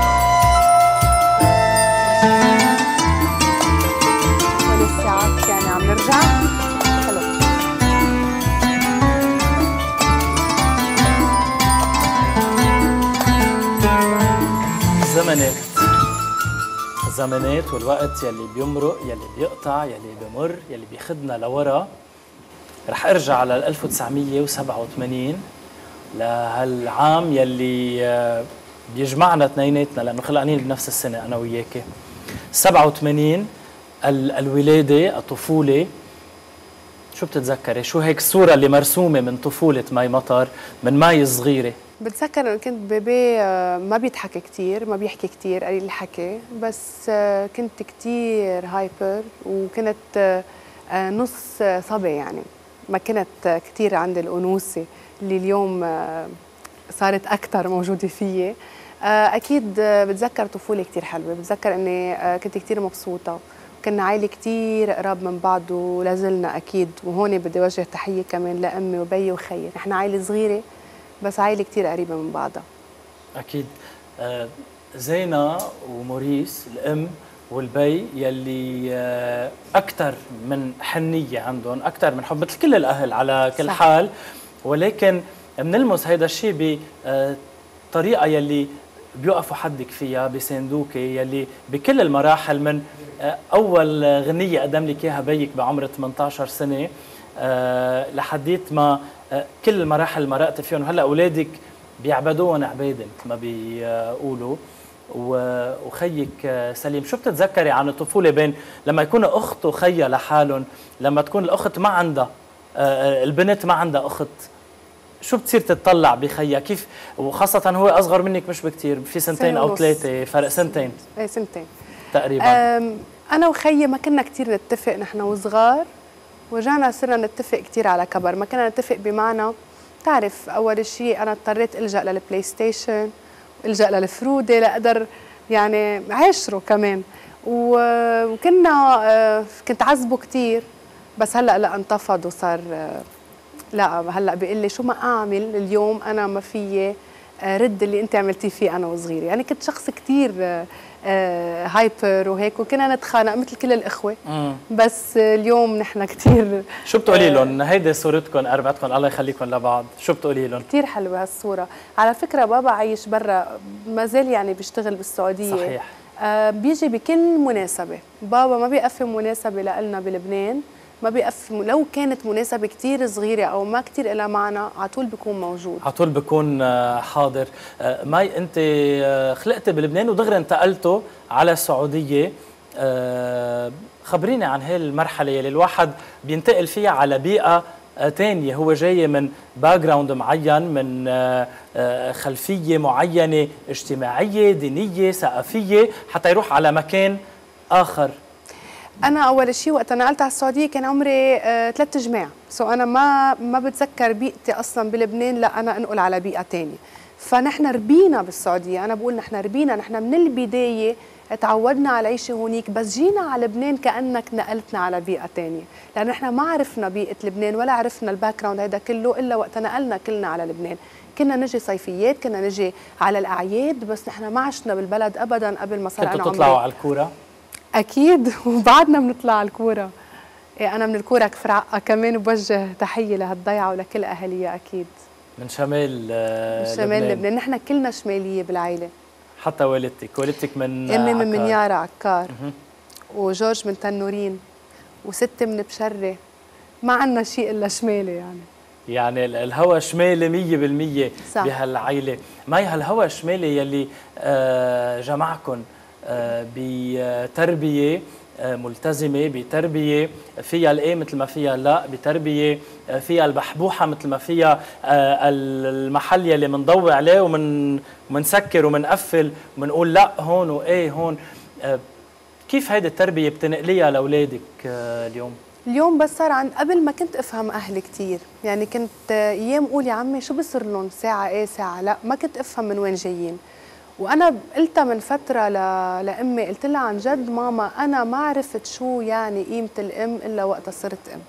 Speaker 2: والساعات كانت
Speaker 1: الزمنات الزمنات والوقت يلي بيمرق، يلي بيقطع، يلي بمر، يلي بياخدنا لورا. رح ارجع لل ألف وتسعمية وسبعة وثمانين لهالعام يلي بيجمعنا اثنيناتنا لانه خلقانين بنفس السنه انا وياكي. سبعة وثمانين ال الولاده، الطفوله. شو بتتذكري؟ شو هيك الصوره اللي مرسومه من طفوله مي مطر من مي صغيره؟
Speaker 2: بتذكر انه كنت بيبي ما بيضحك كثير، ما بيحكي كثير، قليل الحكي، بس كنت كثير هايبر وكنت نص صبي يعني. ما كنت كثير عندي الانوثه اللي اليوم صارت اكثر موجوده فيي. اكيد بتذكر طفوله كثير حلوه، بتذكر اني كنت كثير مبسوطه، كنا عائله كثير قراب من بعض ولا زلنا اكيد. وهون بدي اوجه تحيه كمان لامي وبيي وخيي، نحن عائله صغيره بس عائله كثير قريبه من بعضها.
Speaker 1: اكيد. آه زينه وموريس الام والبي يلي آه اكثر من حنيه عندهم، اكثر من حب، مثل كل الاهل على كل صح. حال، ولكن بنلمس هيدا الشيء بطريقه يلي بيوقفوا حدك فيها، بيساندوكي، يلي بكل المراحل من آه اول غنيه قدم لك اياها بيك بعمر ثمانية عشر سنه آه لحديت ما آه كل المراحل اللي مرقت فيهم. وهلا اولادك بيعبدوهم عباده مثل ما بيقولوا. وخيك سليم، شو بتتذكري عن الطفوله بين لما يكون اخت وخيها لحالهم، لما تكون الاخت ما عندها آه البنت ما عندها اخت، شو بتصير تتطلع بخيها؟ كيف؟ وخاصة هو أصغر منك مش بكتير، في سنتين أو ثلاثة فرق، سنتين
Speaker 2: ايه سنتين
Speaker 1: تقريبا.
Speaker 2: أنا وخيي ما كنا كتير نتفق نحن وصغار، ورجعنا صرنا نتفق كتير على كبر. ما كنا نتفق بمعنى تعرف أول شيء أنا اضطريت ألجأ للبلاي ستيشن، ألجأ للفرودة لأقدر يعني عاشره كمان. وكنا كنت عذبه كتير، بس هلأ لا انتفض وصار لا هلا بيقول لي شو ما اعمل اليوم انا ما فيي رد اللي انت عملتيه فيه انا وصغيره. يعني كنت شخص كثير هايبر وهيك، وكنا نتخانق مثل كل الاخوه. مم. بس اليوم نحن كثير.
Speaker 1: شو بتقولي لهم؟ هيدي صورتكم اربعتكم الله يخليكم لبعض، شو بتقولي لهم؟
Speaker 2: كثير حلوه هالصوره. على فكره بابا عايش برا، ما زال يعني بيشتغل بالسعوديه.
Speaker 1: صحيح.
Speaker 2: آه بيجي بكل مناسبه، بابا ما بيقفل مناسبه لنا بلبنان، ما بيقف. لو كانت مناسبة كتير صغيرة أو ما كتير إلها معنى على طول بيكون موجود،
Speaker 1: على طول بيكون حاضر. مي أنت خلقتي بلبنان ودغري انتقلتوا على السعودية، خبريني عن هاي المرحلة اللي الواحد بينتقل فيها على بيئة تانية، هو جاي من باك جراوند معين، من خلفية معينة اجتماعية دينية ثقافية، حتى يروح على مكان آخر.
Speaker 2: أنا أول شيء وقت نقلت على السعودية كان عمري آه ثلاث جماع، سو أنا ما ما بتذكر بيئتي أصلا بلبنان، لا أنا أنقل على بيئة ثانية. فنحن ربينا بالسعودية، أنا بقول نحن ربينا، نحن من البداية تعودنا على العيشة هونيك، بس جينا على لبنان كأنك نقلتنا على بيئة ثانية، لأن نحن ما عرفنا بيئة لبنان ولا عرفنا الباك جراوند هيدا كله إلا وقت نقلنا كلنا على لبنان. كنا نجي صيفيات، كنا نجي على الأعياد، بس نحن ما عشنا بالبلد أبدا قبل ما صار أنا عمري.
Speaker 1: كنتوا تطلعوا على الكورة؟
Speaker 2: أكيد، وبعدنا بنطلع على الكورة. إيه أنا من الكورة كفر عقا كمان، وبوجه تحية لهالضيعة ولكل أهاليها أكيد.
Speaker 1: من شمال آه
Speaker 2: من شمال لبنان. لبنان، نحن كلنا شمالية بالعائلة.
Speaker 1: حتى والدتك، والدتك من
Speaker 2: أمي من منيارة عكار، وجورج من تنورين، وستي من بشرة. ما عندنا شيء إلا شمالي يعني. يعني
Speaker 1: الهوى شمالي مية بالمية بهالعائلة. ماي هالهوى الشمالي يلي آه جمعكم آه بتربية آه ملتزمة، بتربية فيها الإيه مثل ما فيها لا، بتربية آه فيها البحبوحة مثل ما فيها آه المحل يلي منضوي عليه ومن ومنسكر ومنقفل ومنقول لا هون وإيه هون. آه كيف هيدي التربية بتنقليها لأولادك آه اليوم؟
Speaker 2: اليوم بس صار عند قبل ما كنت افهم اهلي كثير، يعني كنت ايام اقول يا عمي شو بصير لهم ساعه ايه ساعه لا، ما كنت افهم من وين جايين. وانا قلتها من فتره ل... لامي، قلت لها عن جد ماما انا ما عرفت شو يعني قيمه الام الا وقتها صرت ام.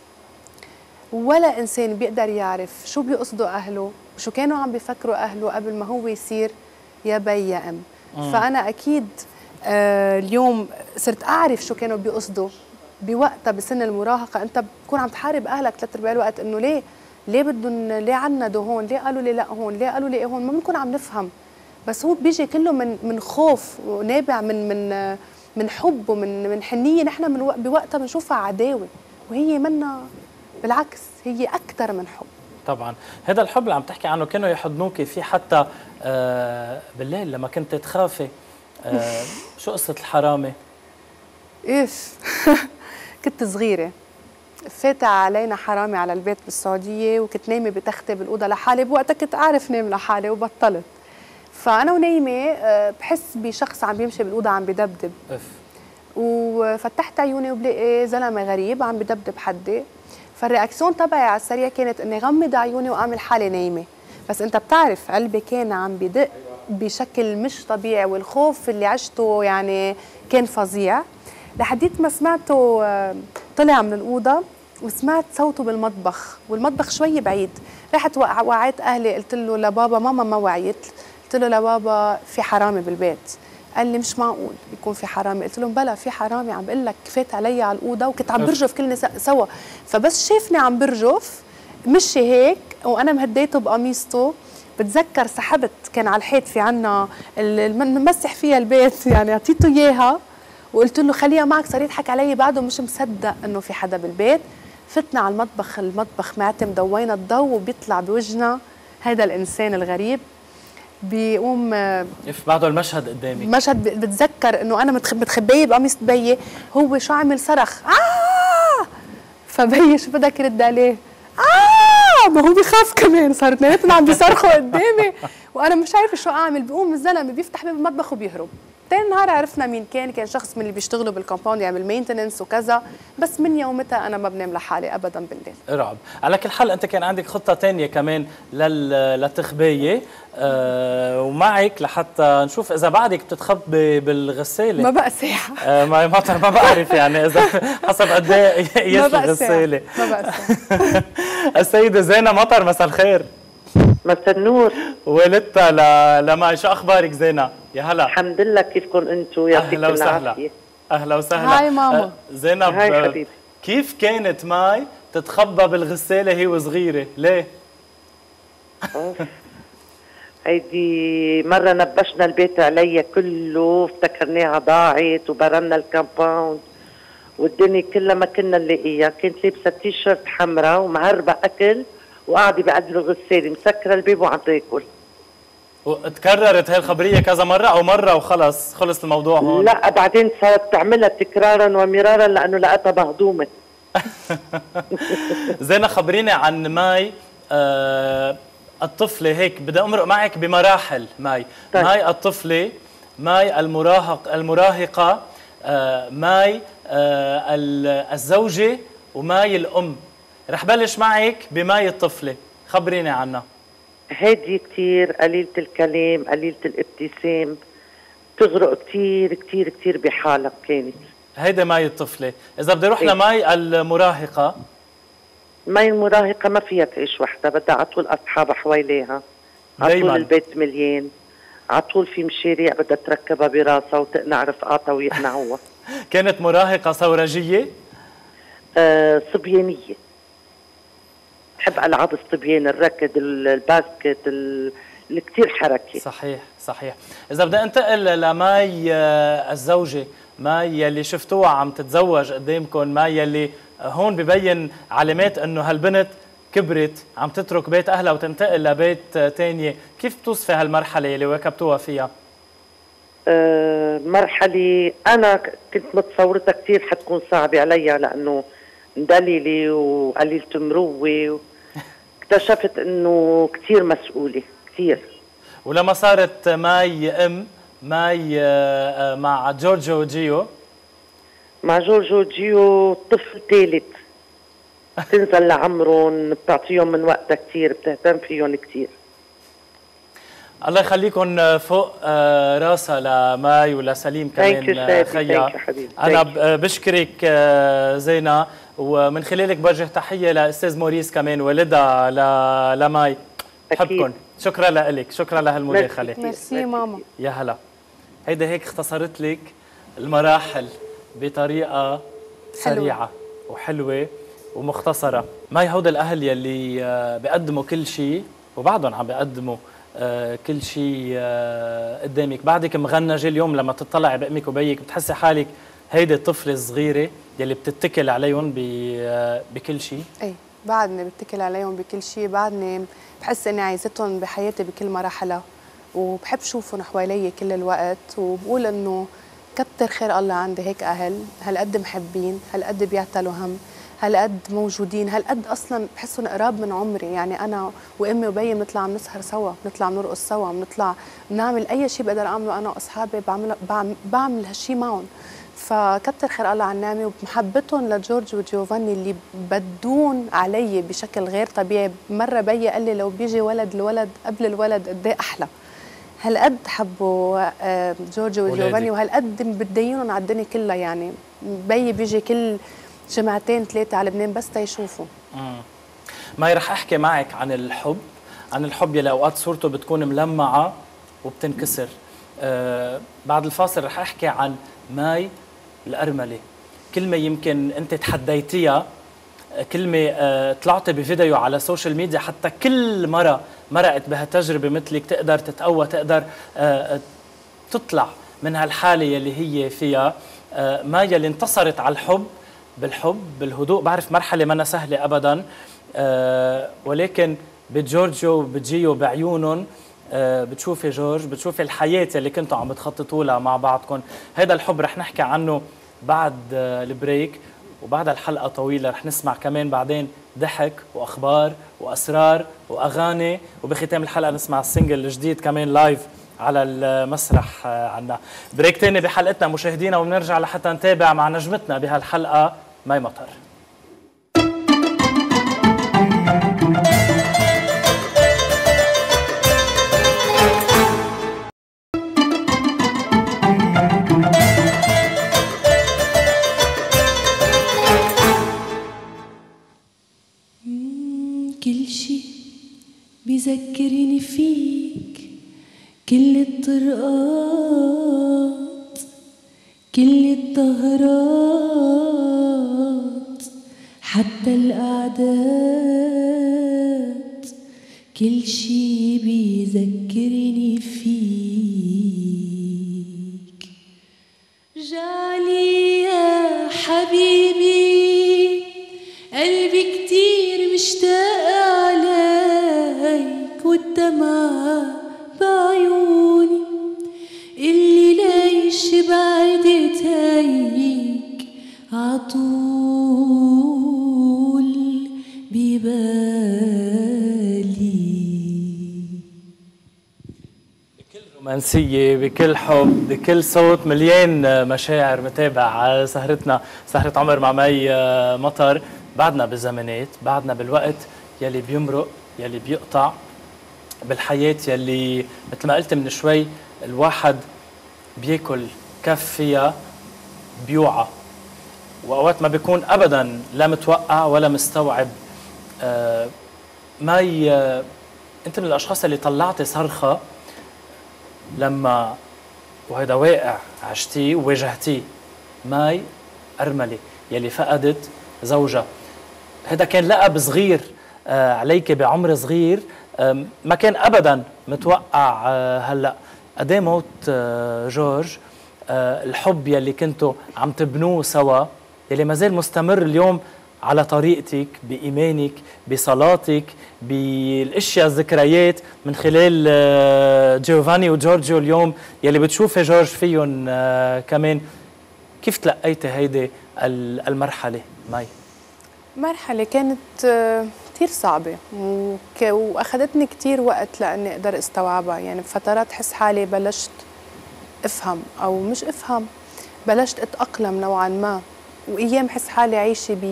Speaker 2: ولا انسان بيقدر يعرف شو بيقصدوا اهله وشو كانوا عم بيفكروا اهله قبل ما هو يصير يا بي يا ام. مم. فانا اكيد آه اليوم صرت اعرف شو كانوا بيقصدوا بوقتها بسن المراهقه. انت بتكون عم تحارب اهلك ثلاث ارباع الوقت انه ليه ليه بدهم ليه عندنا هون، ليه قالوا لي لا هون، ليه قالوا لي ايه هون، ما بنكون عم نفهم. بس هو بيجي كله من من خوف ونابع من من من حب ومن من حنيه. نحن من بوقتها بنشوفها عداوه، وهي منا، بالعكس هي اكثر من حب.
Speaker 1: طبعا هذا الحب اللي عم تحكي عنه كانوا يحضنوكي في حتى آه بالليل لما كنت تخافي. آه شو قصه الحرامي؟
Speaker 2: ايش كنت صغيره، فاتع علينا حرامي على البيت بالسعوديه، وكنت نايمه بتختي بالاوضه لحالي. بوقتها كنت اعرف نام لحالي وبطلت، فانا ونايمه بحس بشخص عم بيمشي بالاوضه عم بدبدب.
Speaker 1: اف
Speaker 2: وفتحت عيوني وبلاقي زلمه غريب عم بدبدب حدي. فالرياكسيون تبعي على السريع كانت اني غمض عيوني واعمل حالي نايمه، بس انت بتعرف قلبي كان عم بدق بشكل مش طبيعي، والخوف اللي عشته يعني كان فظيع. لحديت ما سمعته طلع من الاوضه، وسمعت صوته بالمطبخ، والمطبخ شوي بعيد. رحت وعيت اهلي، قلت له لبابا، ماما ما وعيت، قلت له لبابا في حرامي بالبيت. قال لي مش معقول يكون في حرامي. قلت لهم بلا في حرامي عم بقول لك فات علي على الاوضه، وكنت عم برجف كلنا سوا. فبس شافني عم برجف مشي هيك وانا مهديته بقميصته. بتذكر سحبت، كان على الحيط في عنا بنمسح فيها البيت، يعني اعطيته اياها وقلت له خليها معك. صار يضحك علي بعده مش مصدق انه في حدا بالبيت. فتنا على المطبخ، المطبخ معتم، ضوينا الضوء وبيطلع بوجهنا هذا الانسان الغريب. بيقوم
Speaker 1: اف بعده المشهد قدامي،
Speaker 2: مشهد بتذكر انه انا متخبيه بقميص بيي، هو شو عمل صرخ اه، فبي شو بدك يرد عليه؟ اه ما هو بخاف كمان. صار اثنيناتهم عم بيصرخوا قدامي وانا مش عارفه شو اعمل. بيقوم الزلمه بيفتح باب المطبخ وبيهرب. تاني نهار عرفنا مين كان، كان شخص من اللي بيشتغلوا بالكومباوند يعمل مينتننس وكذا. بس من يومتها انا ما بنام لحالي ابدا بالليل.
Speaker 1: ارعب. على كل حال انت كان عندك خطه ثانيه كمان لل... للتخبيه أه ومعك لحتى نشوف اذا بعدك بتتخبي بالغساله.
Speaker 2: ما بقى ساعه
Speaker 1: أه ما ما ما بعرف يعني اذا حسب قد ايه قياس الغساله.
Speaker 2: ما بقى ساعه.
Speaker 1: السيده زينه مطر، مساء الخير.
Speaker 6: مساء النور.
Speaker 1: والدتها ل... لما شو اخبارك زينه؟ يا هلا.
Speaker 6: الحمد لله، كيفكم انتم؟ يعطيكم
Speaker 1: اهلا وسهلا.
Speaker 6: العافيه.
Speaker 1: اهلا وسهلا.
Speaker 2: هاي ماما.
Speaker 1: زينب،
Speaker 6: هاي حبيبي.
Speaker 1: كيف كانت ماي تتخبى بالغساله هي وصغيره؟ ليه؟
Speaker 6: هيدي مرة نبشنا البيت علي كله، افتكرناها ضاعت وبرمنا الكامباوند والدنيا كلها ما كنا نلاقيها. كنت لابسة تي شيرت حمراء ومهربة أكل وقاعدة بقدر الغسالة مسكرة الباب وعم تاكل.
Speaker 1: وتكررت هاي الخبرية كذا مرة أو مرة وخلص خلص الموضوع هون؟
Speaker 6: لا بعدين صارت تعملها تكرارا ومرارا لأنه لقيتها مهضومة.
Speaker 1: زينة خبريني عن ماي. آه الطفلة، هيك بدي أمرق معك بمراحل ماي. طيب. ماي الطفلة، ماي المراهق المراهقة، آه ماي آه الزوجة، وماي الأم. رح بلش معك بماي الطفلة، خبريني عنها.
Speaker 6: هادية كتير، قليلة الكلام، قليلة الابتسام، تغرق كتير كتير كتير بحالها كانت.
Speaker 1: هيدا ماي الطفلة. إذا بدي أروح لماي المراهقة،
Speaker 6: ماي المراهقة ما فيها تعيش وحدها، بدها على طول أصحابها حواليها، على طول البيت مليان، على طول في مشاريع بدها تركبها براسها وتقنع رفقاتها ويقنعوها.
Speaker 1: كانت مراهقة ثورجية؟
Speaker 6: آه صبيانية، بحب ألعاب الصبيان، الركض، الباسكت، اللي كتير حركة.
Speaker 1: صحيح صحيح. إذا بدي أنتقل لماي الزوجة، ماي يلي شفتوها عم تتزوج قدامكم، ماي يلي هون ببين علامات انه هالبنت كبرت، عم تترك بيت اهلها وتنتقل لبيت تانية، كيف بتوصفي هالمرحلة يلي واكبتوها فيها؟
Speaker 6: أه مرحلة انا كنت متصورتها كثير حتكون صعبة عليها لانه مدللة وقليلة مروة، اكتشفت انه كثير مسؤولة كثير.
Speaker 1: ولما صارت ماي ام، ماي مع جورجو وجيو،
Speaker 6: مع جورجو وجيو طفل ثالث، تنزل لعمرهم، بتعطيهم من وقتها كثير، بتهتم فيهم كثير.
Speaker 1: الله يخليكم فوق راسها لماي ولسليم كمان خيا. انا بشكرك زينة، ومن خلالك بوجه تحيه لاستاذ موريس كمان والدها لماي. بحبكم. شكرا لك، شكرا لهالمداخله.
Speaker 2: ميرسي ماما.
Speaker 1: يا هلا. هيدا هيك اختصرت لك المراحل بطريقه سريعه وحلوه ومختصره. ماي هودا الاهل يلي بيقدموا كل شيء وبعدهم عم بيقدموا آه كل شيء آه قدامك. بعدك مغنجه اليوم لما تطلعي بامك وبيك بتحسي حالك هيدي الطفله الصغيره يلي بتتكل عليهم آه بكل شيء.
Speaker 2: اي بعدني بتكل عليهم بكل شيء، بعدني بحس اني عايزتهم بحياتي بكل مراحلها، وبحب شوفهم حوالي كل الوقت، وبقول انه كتر خير الله عندي هيك اهل هالقد محبين، هالقد بيعتلوا هم، هالقد موجودين، هالقد اصلا بحسهم قراب من عمري. يعني انا وامي وبيي بنطلع بنسهر سوا، بنطلع بنرقص سوا، بنطلع بنعمل اي شيء بقدر اعمله انا واصحابي بعمل بعمل هالشيء معهم. فكتر خير الله على النعمه ومحبتهم لجورج وجيوفاني اللي بدون علي بشكل غير طبيعي. مره بيي قال لي لو بيجي ولد الولد قبل الولد قد ايه احلى. هالقد حبوا جورج وجيوفاني وهالقد بتدينهم على الدنيا كلها. يعني بيي بيجي كل جمعتين ثلاثه على لبنان بس تيشوفوا.
Speaker 1: امم ماي رح احكي معك عن الحب، عن الحب يلي اوقات صورته بتكون ملمعه وبتنكسر. آه بعد الفاصل رح احكي عن ماي الأرملة، كلمة يمكن أنت تحديتيها، كلمة آه طلعتي بفيديو على السوشيال ميديا حتى كل مرة مرقت بهالتجربة مثلك تقدر تتقوى، تقدر آه تطلع من هالحالة يلي هي فيها. آه ماي يلي انتصرت على الحب بالحب بالهدوء. بعرف مرحلة منا سهلة أبدا، آه ولكن بجورجيو وبجيو بعيونهم آه بتشوفي جورج، بتشوفي الحياة اللي كنتوا عم بتخططوا لها مع بعضكم. هذا الحب رح نحكي عنه بعد آه البريك، وبعد الحلقة طويلة رح نسمع كمان بعدين ضحك وأخبار وأسرار وأغاني، وبختام الحلقة نسمع السنجل الجديد كمان لايف على المسرح آه عنا. بريك تاني بحلقتنا مشاهدينا، وبنرجع لحتى نتابع مع نجمتنا بهالحلقة ماي مطر.
Speaker 4: كل شي بيذكرني فيك، كل الطرقات كل الظهرات حتى القعدات، كل شي بيذكرني فيك. جعلي يا حبيبي قلبي كتير مشتاق عليك، والدمعة بعيوني اللي ليش بعدت هيك عطول ببالي.
Speaker 1: بكل رومانسية، بكل حب، بكل صوت مليان مشاعر متابع سهرتنا، سهرة عمر مع مي مطر. بعدنا بالزمانات، بعدنا بالوقت يلي بيمرق، يلي بيقطع بالحياة، يلي مثل ما قلت من شوي الواحد بياكل كف فيها بيوعى، وأوقات ما بيكون أبدا لا متوقع ولا مستوعب. آه ماي آه أنت من الأشخاص اللي طلعتي صرخة لما وهذا واقع عشتيه وواجهتيه. ماي أرملة يلي فقدت زوجها، هذا كان لقب صغير آه عليك بعمر صغير، آه ما كان ابدا متوقع. آه هلا قد ايه موت آه جورج، آه الحب يلي كنتوا عم تبنوه سوا يلي ما زال مستمر اليوم على طريقتك، بايمانك، بصلاتك، بالاشياء الذكريات من خلال آه جيوفاني وجورجيو اليوم يلي بتشوفي جورج فيهم آه كمان. كيف تلقيتي هيدي المرحله ماي؟
Speaker 2: مرحلة كانت كتير صعبة وأخذتني كتير وقت لأني أقدر استوعبها. يعني بفترات حس حالي بلشت أفهم أو مش أفهم، بلشت أتأقلم نوعا ما، وأيام حس حالي عايشة ب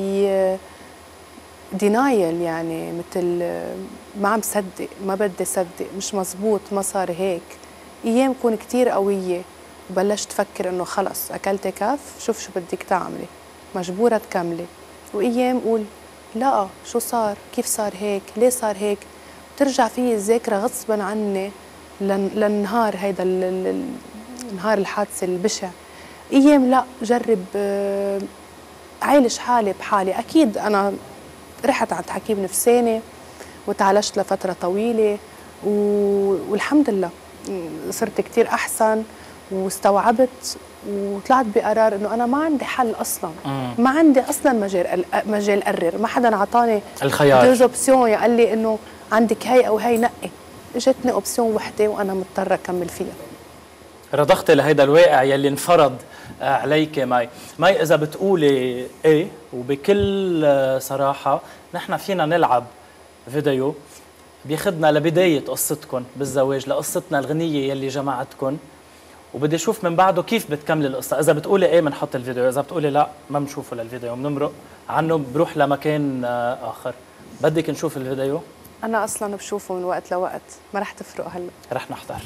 Speaker 2: دينايل، يعني مثل ما عم صدق، ما بدي صدق، مش مزبوط، ما صار هيك. أيام كون كتير قوية وبلشت أفكر إنه خلص أكلتي كف، شوف شو بدك تعملي، مجبورة تكملي. وايام اقول لا، شو صار؟ كيف صار هيك؟ ليه صار هيك؟ ترجع فيي الذاكره غصبا عني للنهار هيدا نهار الحادثه البشع. ايام لا، جرب عالج حالي بحالي. اكيد انا رحت عند حكيم نفساني وتعالجت لفتره طويله والحمد لله صرت كتير احسن واستوعبت وطلعت بقرار انه انا ما عندي حل اصلا. مم. ما عندي اصلا مجال مجال قرر، ما حدا اعطاني
Speaker 1: الخيار
Speaker 2: دوز اوبسيون قال لي انه عندك هي او هي نقي، اجتني اوبسيون وحده وانا مضطره اكمل فيها.
Speaker 1: رضختي لهيدا الواقع يلي انفرض عليك ماي. ماي اذا بتقولي ايه وبكل صراحه نحن فينا نلعب فيديو بياخدنا لبدايه قصتكم بالزواج، لقصتنا الغنيه يلي جمعتكم، وبدي اشوف من بعده كيف بتكملي القصه. اذا بتقولي ايه بنحط الفيديو، اذا بتقولي لا ما بنشوفه للفيديو بنمرق عنه بروح لمكان اخر. بدك نشوف الفيديو؟
Speaker 2: انا اصلا بشوفه من وقت لوقت، ما رح تفرق هلا.
Speaker 1: رح نحضر.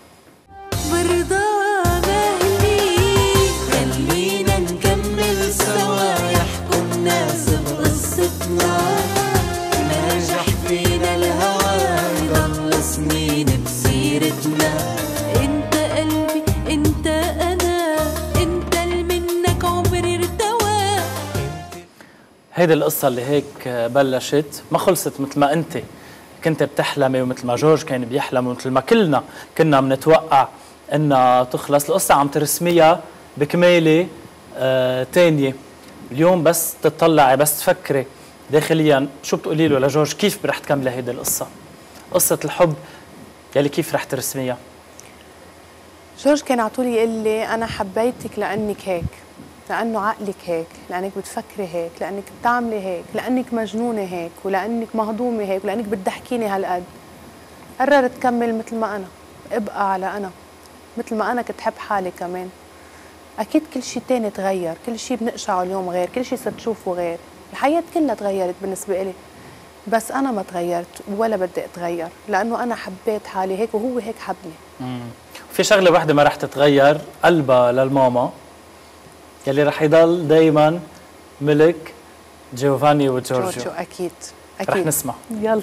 Speaker 4: مرضانا هني خلينا نكمل سوا، يحكوا الناس بقصتنا، ناجح فينا الهوى يضل سنين بسيرتنا. انت قلبي انت انا، انت اللي منك عمري ارتوى.
Speaker 1: هيدي القصه اللي هيك بلشت ما خلصت مثل ما انت كنت بتحلمي ومثل ما جورج كان بيحلم ومثل ما كلنا كنا بنتوقع انها تخلص. القصه عم ترسميها بكماله آه تانية. اليوم بس تطلعي بس تفكري داخليا شو بتقولي له لجورج كيف رح تكملي هيدي القصه؟ قصه الحب يلي كيف رح ترسميها؟
Speaker 2: جورج كان على طول يقول لي انا حبيتك لانك هيك، لانه عقلك هيك، لانك بتفكري هيك، لانك بتعملي هيك، لانك مجنونه هيك، ولانك مهضومه هيك، ولانك بتضحكيني هالقد. قررت تكمل مثل ما انا، ابقى على انا، مثل ما انا كنت حب حالي كمان. اكيد كل شيء تاني تغير، كل شيء بنقشعه اليوم غير، كل شيء صرت شوفه غير، الحياه كلها تغيرت بالنسبه لي، بس انا ما تغيرت ولا بدي اتغير، لانه انا حبيت حالي هيك وهو هيك حبني.
Speaker 1: امم في شغله واحده ما رح تتغير، قلبها للماما يلي رح يضل دايما ملك جيوفاني وجورجيو.
Speaker 2: جورجيو اكيد اكيد.
Speaker 1: رح نسمع.
Speaker 2: يلا.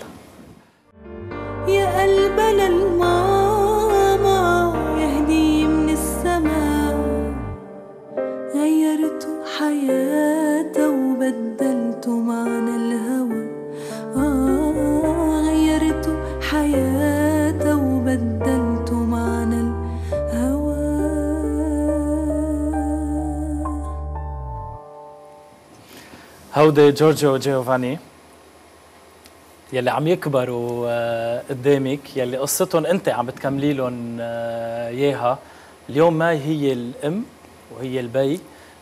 Speaker 4: يا قلبنا الماما يا هدية من السماء، غيرتوا حياته وبدلتوا معنى الهوى. آه غيرتوا حياته وبدلتوا معنى الهوى.
Speaker 1: هودي جورجيو وجيوفاني يلي عم يكبروا قدامك، يلي قصتهم انت عم بتكملي لهم اياها. اليوم ماي هي الام وهي البي،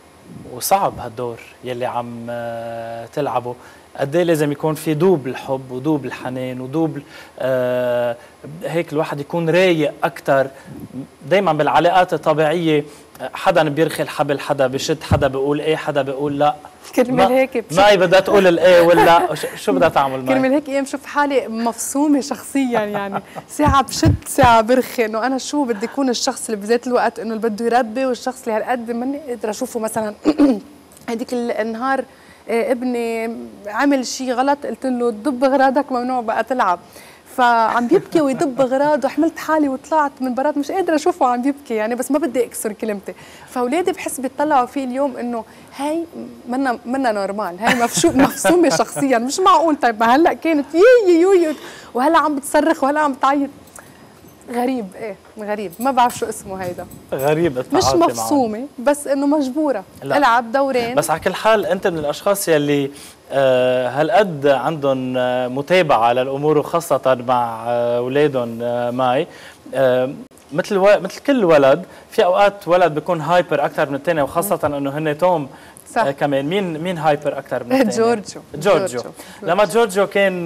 Speaker 1: وصعب هالدور يلي عم تلعبه. قد ايه لازم يكون في دوب الحب ودوب الحنان ودوب آه هيك الواحد يكون رايق اكثر. دائما بالعلاقات الطبيعيه حدا بيرخي الحبل، حدا بشد، حدا بيقول ايه، حدا بيقول لا.
Speaker 2: كرمال هيك
Speaker 1: ما بدها تقول الايه ولا شو بدها تعمل معي؟
Speaker 2: كرمال هيك ايام بشوف حالي مفصومه شخصيا، يعني ساعه بشد ساعه برخي، انه انا شو بدي اكون الشخص اللي بذات الوقت انه اللي بده يربي، والشخص اللي هالقد ماني قادره اشوفه. مثلا هديك النهار ابني عمل شيء غلط، قلت له دب اغراضك ممنوع بقى تلعب، فعم بيبكي ويدب اغراض، وحملت حالي وطلعت من برات مش قادره اشوفه عم بيبكي يعني، بس ما بدي اكسر كلمتي. فاولادي بحس بيطلعوا فيه اليوم انه هي منا منا نورمال، هي مفشوق مفصومه شخصيا، مش معقول. طيب ما هلا كانت يي يو يو وهلا عم بتصرخ وهلا عم بتعيط. غريب، ايه غريب، ما بعرف شو اسمه هيدا.
Speaker 1: غريب
Speaker 2: مش مفصومه بس انه مجبوره لا. العب دورين.
Speaker 1: بس على كل حال انت من الاشخاص يلي آه هالقد عندهم آه متابعه للامور، وخاصه مع آه اولادهم آه معي. آه مثل و... مثل كل ولد، في اوقات ولد بيكون هايبر اكثر من الثاني، وخاصه انه هن توم. صح. آه كمان مين مين هايبر اكثر من الثاني؟
Speaker 2: جورجيو.
Speaker 1: جورجيو. جورجيو لما جورجيو كان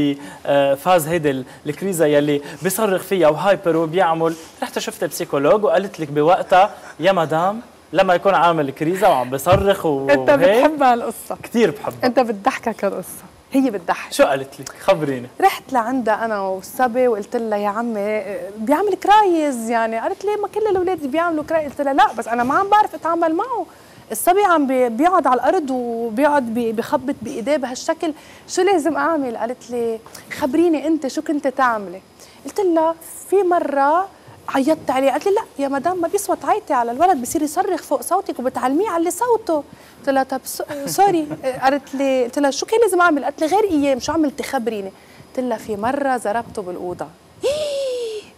Speaker 1: بفاز هيدي الكريزه يلي بيصرخ فيها وهايبر وبيعمل، رحت شفت بسيكولوج وقالت لك بوقتها يا مدام لما يكون عامل كريزه وعم بيصرخ وهيك.
Speaker 2: انت بتحب هالقصه
Speaker 1: كثير بحبها.
Speaker 2: انت بتضحكك هالقصه، هي بتضحك.
Speaker 1: شو قالت لك؟ خبريني.
Speaker 2: رحت لعندها انا والصبي وقلت لها يا عمي بيعمل كرايز يعني، قالت لي ما كل الاولاد بيعملوا كرايز، قلت لها لا بس انا ما عم بعرف اتعامل معه، الصبي عم بيقعد على الارض وبيقعد بيخبط بايديه بهالشكل، شو لازم اعمل؟ قالت لي خبريني انت شو كنت تعملي؟ قلت لها في مره عيطت عليه، قالت لي لا يا مدام ما بيسوى تعيطي على الولد، بصير يصرخ فوق صوتك وبتعلميه علي صوته. قلت لها طب سوري. قالت لي قلت لها شو كان لازم اعمل؟ قالت لي غير ايام شو عملتي خبريني؟ قلت لها في مره ضربته بالاوضه.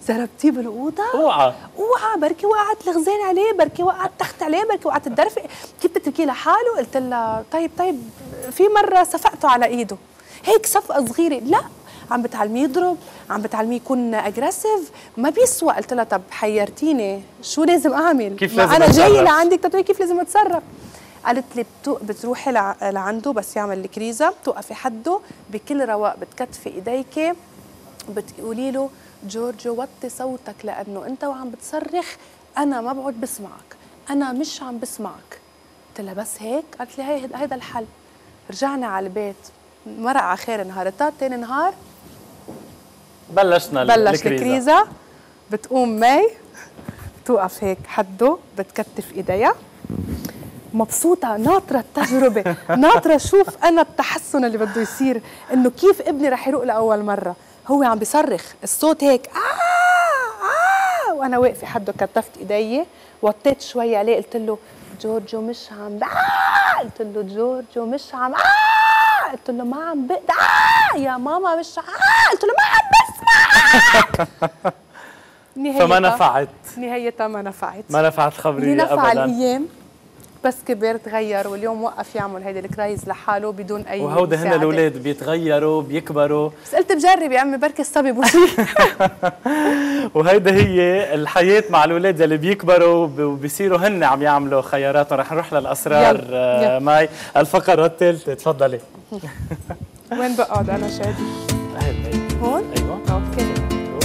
Speaker 2: زربتيه بالاوضه؟
Speaker 1: اوعى
Speaker 2: اوعى، بركي وقعت الغزال عليه، بركي وقعت تحت عليه، بركي وقعت الدرفه، كيف بتتركيه لحاله؟ قلت لها طيب طيب. في مره صفقته على ايده هيك صفقه صغيره، لا عم بتعلميه يضرب، عم بتعلميه يكون اجريسيف، ما بيسوى. قلت لها طب حيرتيني، شو لازم اعمل؟
Speaker 1: كيف
Speaker 2: ما
Speaker 1: لازم
Speaker 2: انا
Speaker 1: أتصرف؟
Speaker 2: جايه لعندك تتوقعي كيف لازم اتصرف. قالت لي بتو... بتروحي لع... لعنده بس يعمل الكريزه، بتوقفي حده بكل رواق، بتكتفي ايديك، بتقولي له جورجو وطي صوتك لانه انت وعم بتصرخ انا ما بقعد بسمعك، انا مش عم بسمعك. قلت لها بس هيك؟ قالت لي هي هيدا الحل. رجعنا على البيت، مرق على خير نهارتها. تاني نهار
Speaker 1: بلشنا
Speaker 2: بلش
Speaker 1: الكريزة.
Speaker 2: الكريزه، بتقوم مي بتوقف هيك حده، بتكتف ايديها، مبسوطة ناطرة التجربة، ناطرة شوف أنا التحسن اللي بده يصير، إنه كيف ابني رح يروق لأول مرة. هو عم بيصرخ، الصوت هيك آه آه، وأنا واقفة حده كتفت إيدي، وطيت شوي عليه، قلت له جورجو مش عم آه، قلت له جورجو مش عم آه، قلت له ما عم بقدر آه يا ماما مش آه، قلت له ما عم بسمعك.
Speaker 1: فما نفعت،
Speaker 2: نهايتها ما نفعت،
Speaker 1: ما نفعت خبري
Speaker 2: اللي نفع
Speaker 1: ابدا.
Speaker 2: الايام بس كبر تغير، واليوم وقف يعمل هيدي الكرايز لحاله بدون اي
Speaker 1: وهودا هن
Speaker 2: مساعدة.
Speaker 1: الاولاد بيتغيروا بيكبروا.
Speaker 2: بس قلت بجرب يا عمي بركي الصبي بوصير.
Speaker 1: وهيدا هي الحياه مع الاولاد اللي بيكبروا وبيصيروا هن عم يعملوا خياراتهم. رح نروح للاسرار.
Speaker 2: يلا. يلا.
Speaker 1: ماي الفقره الثالثه، تفضلي.
Speaker 2: وين بقعد انا شادي؟ هون؟
Speaker 1: ايوه
Speaker 2: اوكي.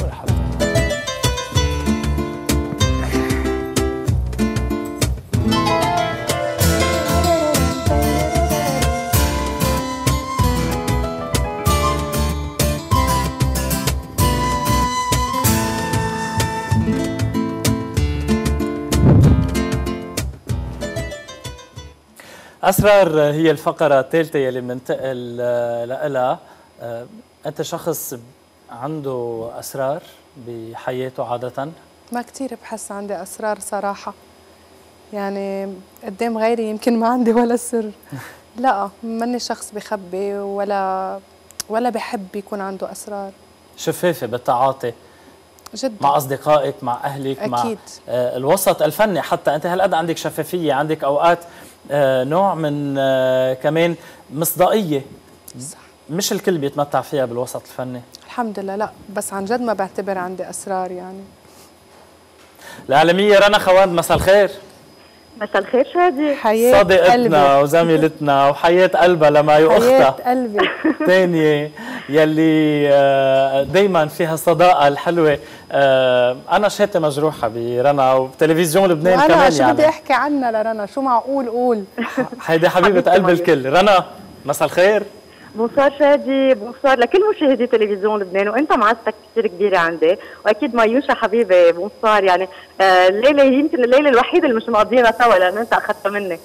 Speaker 1: أسرار هي الفقرة الثالثة يلي بننتقل لها. أنت شخص عنده أسرار بحياته عادة؟
Speaker 2: ما كتير بحس عندي أسرار صراحة، يعني قدام غيري يمكن ما عندي ولا سر. لا ماني شخص بخبي ولا ولا بحب يكون عنده أسرار.
Speaker 1: شفافة بالتعاطي
Speaker 2: جدا
Speaker 1: مع أصدقائك، مع أهلك،
Speaker 2: أكيد.
Speaker 1: مع آه الوسط الفني حتى. أنت هالقد عندك شفافية، عندك أوقات آه نوع من آه كمان مصداقية.
Speaker 2: صح.
Speaker 1: مش الكل بيتمتع فيها بالوسط الفني.
Speaker 2: الحمد لله. لا بس عن جد ما بعتبر عندي أسرار يعني.
Speaker 1: الإعلامية رنا خواد، مساء الخير.
Speaker 7: مساء الخير شادي.
Speaker 2: حياة
Speaker 1: صديقتنا
Speaker 2: قلبي
Speaker 1: وزميلتنا وحياة قلبها لما واختها
Speaker 2: حياة قلبي
Speaker 1: تانية يلي دايما فيها الصداقة الحلوة. أنا شهادتي مجروحة برنا وبتلفزيون لبنان كمان.
Speaker 2: أنا شو
Speaker 1: يعني
Speaker 2: بدي أحكي عنها لرنا؟ شو معقول قول؟
Speaker 1: هيدي حبيبة قلب الكل. رنا مساء الخير.
Speaker 7: بونسوار شادي، بونسوار لكل مشاهدي تلفزيون لبنان، وانت معزتك كثير كبيره عندي، واكيد مايوشا حبيبي بونسوار. يعني آه الليله يمكن الليله الوحيده اللي مش مقضينا سوا لانه انت اخذتها مني.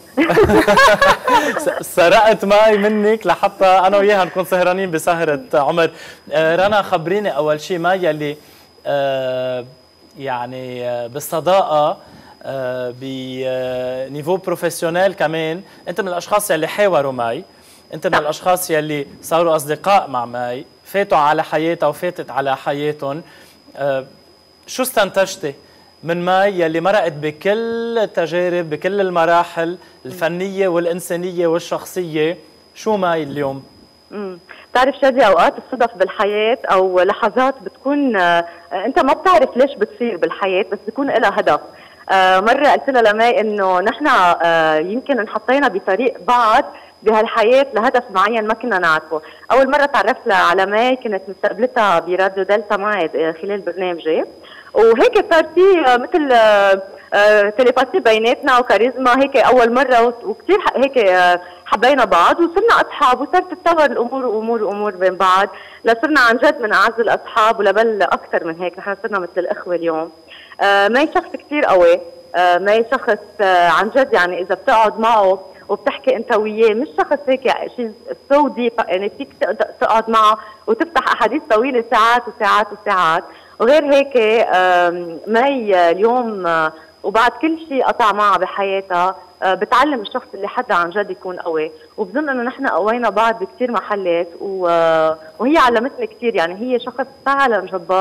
Speaker 1: سرقت ماي منك لحتى انا وياها نكون سهرانين بسهره عمر. آه رنا خبريني اول شيء ماي يلي آه يعني آه بالصداقه آه بنيفو بروفيسيونيل كمان، انت من الاشخاص يلي حاوروا ماي، انت من الاشخاص يلي صاروا اصدقاء مع ماي، فاتوا على حياتها وفاتت على حياتهم. أه شو استنتجتي من ماي يلي مرقت بكل التجارب، بكل المراحل الفنيه والانسانيه والشخصيه؟ شو ماي اليوم؟
Speaker 7: امم بتعرف شادي، اوقات الصدف بالحياه او لحظات بتكون آه انت ما بتعرف ليش بتصير بالحياه، بس بيكون لها هدف. آه مره قلت لها لماي انه نحن آه يمكن انحطينا بطريق بعض بهالحياة لهدف معين ما كنا نعرفه. أول مرة تعرفت على ماي كنت مستقبلتها براديو دلتا معي خلال برنامجي، وهيك صار في مثل تليباثي بيناتنا وكاريزما هيك أول مرة، وكثير هيك حبينا بعض وصرنا أصحاب، وصارت تتطور الأمور وأمور وأمور بين بعض لصرنا عن جد من أعز الأصحاب، ولبل أكثر من هيك نحن صرنا مثل الأخوة اليوم. ماي شخص كثير قوي، ماي شخص عن جد يعني إذا بتقعد معه وبتحكي انت وياه مش شخص هيك شيء سو ديب، يعني فيك تقعد معه وتفتح احاديث طويله ساعات وساعات وساعات. وغير هيك ماي اليوم وبعد كل شيء قطع معها بحياتها بتعلم الشخص اللي حدا عن جد يكون قوي، وبظن انه نحن قوينا بعض بكثير محلات، وهي علمتني كثير. يعني هي شخص فعلا جبار،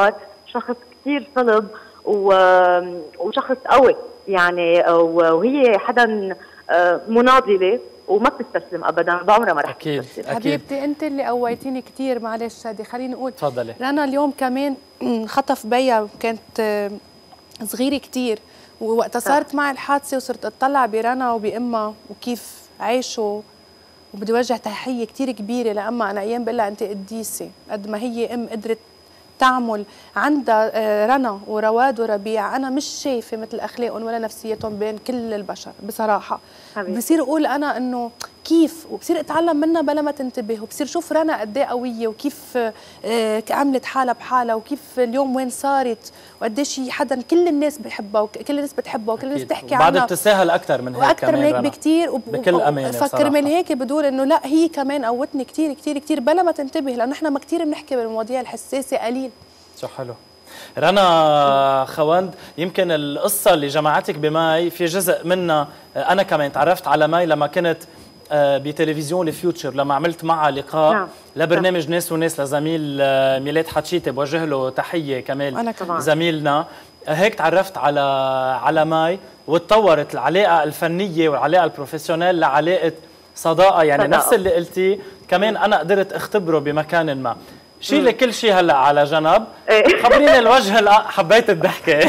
Speaker 7: شخص كثير صلب وشخص قوي يعني، وهي حدا مناضله وما بتستسلم ابدا، بعمرها ما رح
Speaker 1: اكيد
Speaker 7: تستسلم.
Speaker 1: اكيد.
Speaker 2: حبيبتي انت اللي قويتيني كثير، معلش شادي خليني اقول
Speaker 1: تفضلي.
Speaker 2: رنا اليوم كمان خطف بيا، كانت صغيره كثير، ووقتها صارت معي الحادثه وصرت اطلع برنا وبامها وكيف عاشوا، وبدي وجه تحيه كثير كبيره لامها. انا ايام بقول لها انت قديسه، قد ما هي ام قدرت تعمل عندها رنا ورواد وربيع، انا مش شايفه مثل اخلاقهم ولا نفسيتهم بين كل البشر بصراحه. حبيبي. بصير اقول انا انه كيف، وبصير اتعلم منها بلا ما تنتبه، وبصير شوف رنا قد ايه قويه وكيف عملت حالها بحالها، وكيف اليوم وين صارت، وقديش هي حدا كل الناس بحبها وكل الناس بتحبها وكل الناس بتحكي عنها.
Speaker 1: بعد بتساهل اكثر من هيك،
Speaker 2: واكثر من هيك بكثير،
Speaker 1: بكل امانه
Speaker 2: فكر من هيك بدور انه لا، هي كمان قوتني كثير كثير كثير بلا ما تنتبه، لانه نحن ما كثير بنحكي بالمواضيع الحساسه قليل.
Speaker 1: شو حلو. رنا خوند، يمكن القصة اللي جمعتك بماي في جزء منها أنا كمان تعرفت على ماي لما كنت بتلفزيون الفيوتشر، لما عملت معها لقاء نعم. لبرنامج نعم. ناس وناس لزميل ميلاد حتشيتي، بوجه له تحية كمان أنا كمان. زميلنا هيك تعرفت على على ماي، وتطورت العلاقة الفنية والعلاقة البروفيسيونيل لعلاقة صداقة، يعني صداقة. نفس اللي قلتي كمان أنا قدرت أختبره بمكان ما. شيلي كل شيء هلا على جنب، خبريني الوجه الآخر. حبيت الضحكة.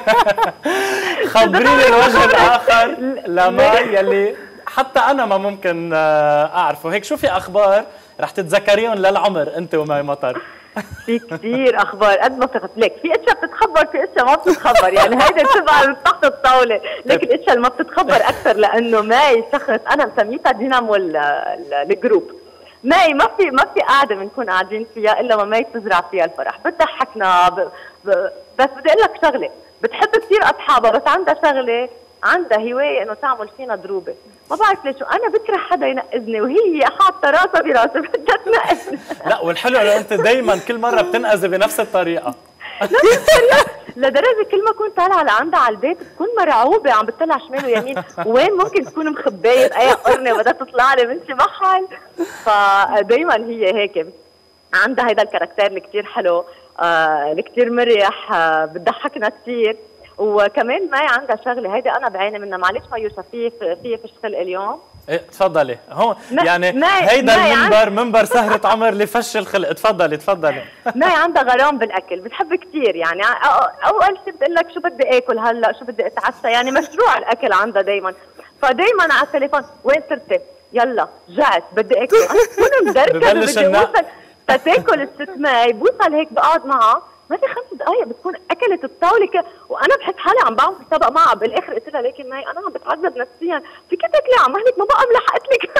Speaker 1: خبريني الوجه الآخر لماي يلي حتى أنا ما ممكن أعرفه. هيك شو في أخبار رح تتذكريهم للعمر أنت وماي مطر؟
Speaker 7: في كثير أخبار قد ما بتخبر لك، في أشياء بتتخبر في أشياء ما بتتخبر، يعني هيدا بتبقى تحت الطاولة، لكن الأشياء اللي ما بتتخبر أكثر لأنه ماي شخص أنا مسميتها دينامو الجروب. ماي ما في ما في قاعده بنكون قاعدين فيها الا ما ماي تزرع فيها الفرح، بتضحكنا ب... ب... بس بدي اقول لك شغله، بتحب كثير اصحابها بس عندها شغله، عندها هوايه انه تعمل فينا دروبه، ما بعرف ليش، انا بكره حدا ينقذني وهي حاطه راسها براسي بدها تنقذني.
Speaker 1: لا والحلو انه انت دائما كل مره بتنقذي بنفس الطريقه.
Speaker 7: نفس الطريقه، لدرجه كل ما كنت طالعه لعندها على البيت بتكون مرعوبه عم بتطلع شمال ويمين، وين ممكن تكون مخبايه باي قرنه بدها تطلع لي من شي محل، فدايما هي هيك عندها هيدا الكاركتير اللي كثير حلو، آه اللي كثير مريح، آه بتضحكنا كثير. وكمان معي عندها شغله هيدي انا بعاني منها، معلش ما يوسف في في فشخل اليوم.
Speaker 1: ايه تفضلي هون، يعني هيدا المنبر منبر سهرة عمر لفش الخلق، تفضلي تفضلي.
Speaker 7: معي عندها غرام بالاكل، بتحب كثير يعني، اول شيء بتقول لك شو بدي اكل هلا، شو بدي اتعشى، يعني مشروع الاكل عندها دائما، فدائما على التليفون وين صرتي؟ يلا جعت بدي اكل، انا بكون مدركه بدي اوصل تاكل الست ماي، بوصل هيك بقعد معها ما في خمس دقائق بتكون اكلت الطاوله ك... وانا بحس حالي عم بعمل طبق معها، بالاخر قلت لها لكن ماي انا عم بتعذب نفسيا، فيك تاكلي عم هلك ما بقى ملحقت لك.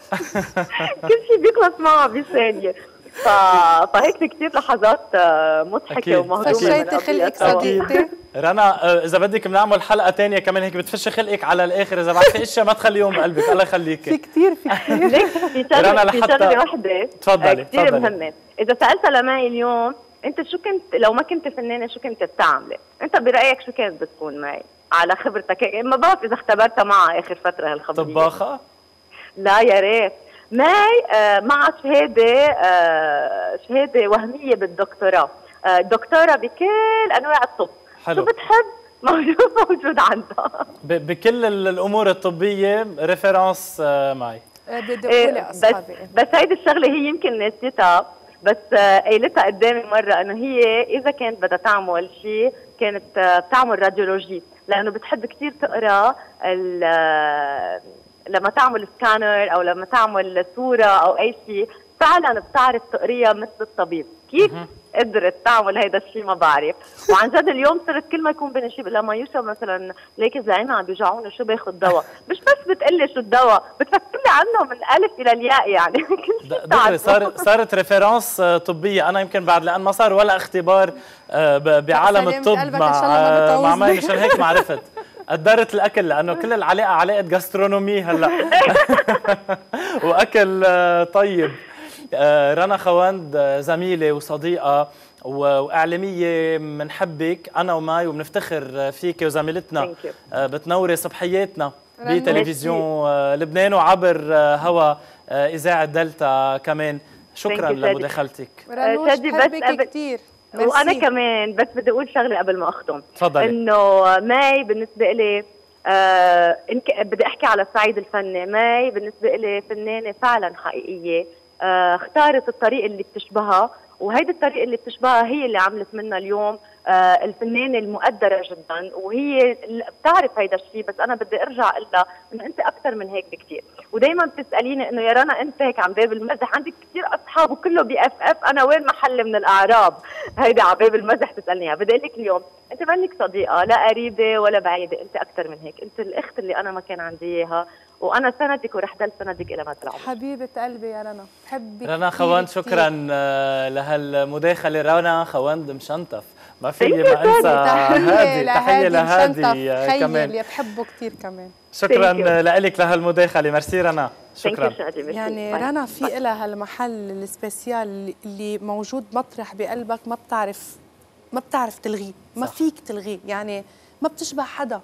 Speaker 7: كل شيء بيخلص معها بثانيه. ف... فهيك كثير لحظات مضحكه ومهضومه.
Speaker 2: فشيتي خلقك صديقتي.
Speaker 1: رنا اذا بدك بنعمل حلقه ثانيه كمان هيك بتفشي خلقك على الاخر، اذا بعد في اشياء ما تخليهم بقلبك الله يخليكي.
Speaker 2: في كثير في كثير.
Speaker 7: ليك في شغله في شغله وحده
Speaker 1: تفضلي
Speaker 7: كثير مهمه، اذا سالتها لماي اليوم انت شو كنت لو ما كنت فنانه شو كنت بتعملي؟ انت برايك شو كانت بتكون معي؟ على خبرتك، ما بعرف اذا اختبرتها معها اخر فتره هالخبريه.
Speaker 1: طباخه؟
Speaker 7: لا يا ريت. ماي آه مع شهاده آه شهاده وهميه بالدكتوراه، آه دكتوره بكل انواع الطب. حلو. شو بتحب موجود موجود عندها.
Speaker 1: بكل الامور الطبيه ريفرنس آه معي.
Speaker 2: بدي اقول اصحابي
Speaker 7: بس هيدي الشغله هي يمكن نسيتها، بس قايلتها قدامي مره انه هي اذا كانت بدها تعمل شيء كانت بتعمل راديولوجي، لانه بتحب كثير تقرا لما تعمل سكانر او لما تعمل صوره او اي شيء، فعلا بتعرف تقريها مثل الطبيب. كيف قدرت تعمل هيدا الشيء ما بعرف. وعن جد اليوم صرت كل ما يكون بيني شيء بقول لها ما يوسف مثلا ليك زعيمه عم بيوجعوني شو باخذ دواء، مش بس بتقلي شو الدواء، بتفكر لي عنه من الالف الى الياء يعني.
Speaker 1: دغري صار صارت ريفرنس طبيه. انا يمكن بعد لان ما صار ولا اختبار بعالم الطب مع مع ماي، مشان هيك ما عرفت. قدرت الاكل لانه كل العلاقه علاقه جاسترونومي هلا. واكل طيب. رنا خوند زميله وصديقه واعلاميه، بنحبك انا وماي وبنفتخر فيك وزميلتنا، بتنوري صبحياتنا بتلفزيون لبنان وعبر هوا اذاعه دلتا كمان. شكرا لمداخلتك.
Speaker 2: رنوش بحبك كثير.
Speaker 7: وانا كمان بس بدي اقول شغله قبل ما اختم.
Speaker 1: تفضلي.
Speaker 7: انه ماي بالنسبه لي آه بدي احكي على الصعيد الفني، ماي بالنسبه لي فنانه فعلا حقيقيه، آه اختارت الطريق اللي بتشبهها، وهيدي الطريقه اللي بتشبهها هي اللي عملت منها اليوم آه الفنانه المقدره جدا، وهي بتعرف هيدا الشيء. بس انا بدي ارجع اقول لها انه انت اكثر من هيك بكثير، ودائما بتساليني انه يا رنا انت هيك عم باب المزح، عندك كثير اصحاب وكله بي اف اف، انا وين محل من الاعراب؟ هيدا على باب المزح تسالنيها. بدي اقول لك اليوم انت منك صديقه لا قريبه ولا بعيده، انت اكثر من هيك، انت الاخت اللي انا ما كان عندي اياها، وانا سندك ورح ضل سندك الى مدى العمر.
Speaker 2: حبيبه قلبي يا رنا، بحبك
Speaker 1: رنا خوند، شكرا لهالمداخله. رنا خوند مشنطف، ما في ما انسى هادي. تحيه لهادي كمان
Speaker 2: اللي بحبه كثير كمان.
Speaker 1: شكرا لك لهالمداخله، ميرسي رنا. شكرا.
Speaker 2: يعني رنا في لها هالمحل السبيسيال اللي موجود مطرح بقلبك ما بتعرف ما بتعرف تلغيه، ما فيك تلغيه، يعني ما بتشبه حدا.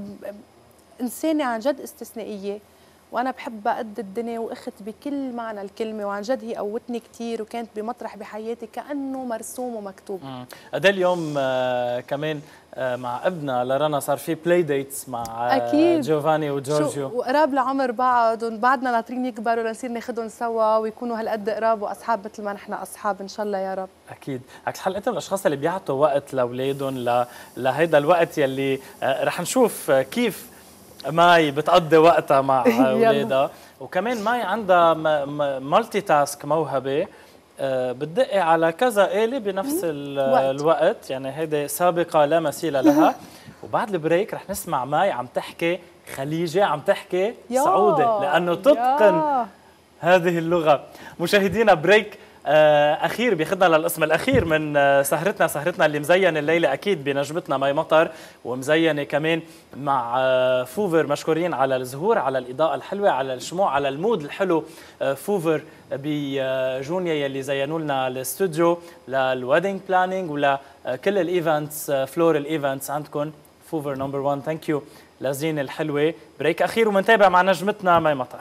Speaker 2: إنسانة عن جد استثنائية، وأنا بحبها قد الدنيا وأخت بكل معنى الكلمة، وعن جد هي قوتني كثير وكانت بمطرح بحياتي كأنه مرسوم ومكتوب.
Speaker 1: قد اليوم آه كمان آه مع ابنها لرنا صار في بلاي ديتس مع
Speaker 2: أكيد.
Speaker 1: جوفاني وجورجيو،
Speaker 2: وقراب لعمر بعض، وبعدنا ناطرين يكبروا لنصير ناخذهم سوا ويكونوا هالقد قراب واصحاب مثل ما نحن اصحاب ان شاء الله يا رب.
Speaker 1: اكيد. عكس حال انت من الاشخاص اللي بيعطوا وقت لاولادهم ل... لهيدا الوقت يلي آه رح نشوف كيف ماي بتقضي وقتها مع اولادها. وكمان ماي عندها مالتي تاسك، موهبه أه بتدقي على كذا آلة بنفس الوقت، يعني هيدي سابقه لا مثيل لها. وبعد البريك رح نسمع ماي عم تحكي خليجي، عم تحكي سعودي، لانه تتقن هذه اللغه. مشاهدينا بريك أخير بياخذنا للقسم الأخير من سهرتنا، سهرتنا اللي مزينة الليلة أكيد بنجمتنا مي مطر، ومزينة كمان مع فوفر. مشكورين على الزهور، على الإضاءة الحلوة، على الشموع، على المود الحلو. فوفر بجونيا يلي زينوا لنا الاستوديو للويدنج بلانينج ولكل الايفنتس، فلور الايفنتس عندكم. فوفر نمبر واحد، ثانك يو للزينة الحلوة. بريك أخير ومنتابع مع نجمتنا مي مطر.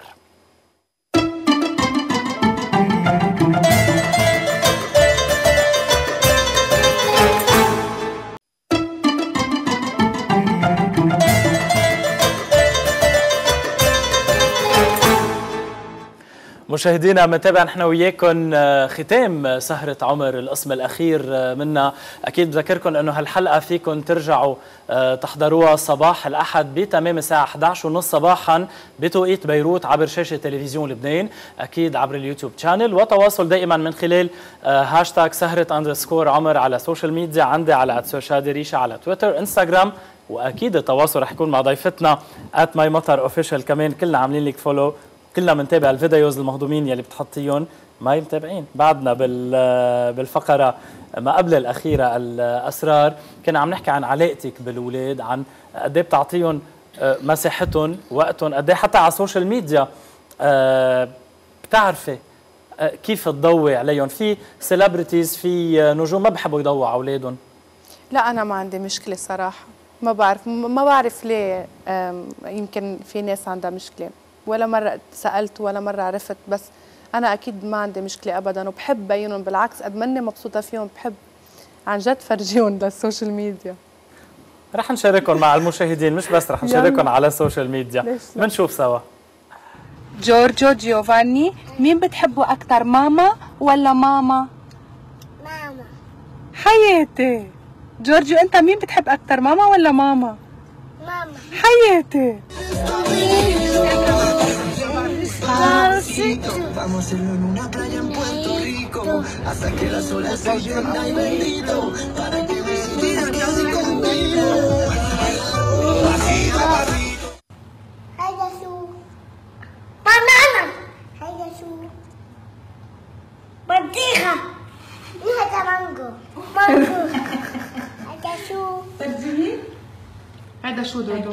Speaker 1: مشاهدينا بنتابع نحن وياكم ختام سهرة عمر القسم الأخير منا. أكيد بذكركم أنه هالحلقة فيكم ترجعوا تحضروها صباح الأحد بتمام الساعة إحدى عشر وثلاثين صباحا بتوقيت بيروت عبر شاشة تلفزيون لبنان، أكيد عبر اليوتيوب شانل، وتواصل دائما من خلال هاشتاج سهرة أندرسكور عمر على السوشيال ميديا، عندي على سوشيال ريشة على تويتر انستغرام، واكيد التواصل رح يكون مع ضيفتنا ات ماي مطر اوفيشال. كمان كلنا عاملين لك فولو، كلنا بنتابع الفيديوز المهضومين يلي بتحطيهم. ما متابعين بعدنا بالفقره ما قبل الاخيره الاسرار، كنا عم نحكي عن علاقتك بالاولاد، عن قد ايه بتعطيهم مساحتهم وقتهم، قد ايه حتى على السوشيال ميديا بتعرفي كيف تضوي عليهم. في سيلبرتيز، في نجوم ما بحبوا يضووا على اولادهم.
Speaker 2: لا انا ما عندي مشكله صراحه، ما بعرف ما بعرف ليه. يمكن في ناس عندها مشكله، ولا مره سالت ولا مره عرفت، بس انا اكيد ما عندي مشكله ابدا، وبحب بينهم. بالعكس قد ماني مبسوطه فيهم بحب عن جد فرجيهم للسوشيال ميديا.
Speaker 1: رح نشاركهم مع المشاهدين، مش بس رح نشاركهم على السوشيال ميديا. بنشوف سوا.
Speaker 8: جورجيو جيوفاني، مين بتحبوا اكثر، ماما ولا ماما؟
Speaker 9: ماما.
Speaker 8: حياتي. جورجيو انت مين بتحب اكثر، ماما ولا ماما؟
Speaker 9: ماما.
Speaker 8: حياتي.
Speaker 9: هيدا شو؟ بنانا. هيدا شو؟ بطيخة. هيدا مانجو. مانجو. هيدا شو؟
Speaker 8: ترجمي؟ هيدا شو دودو؟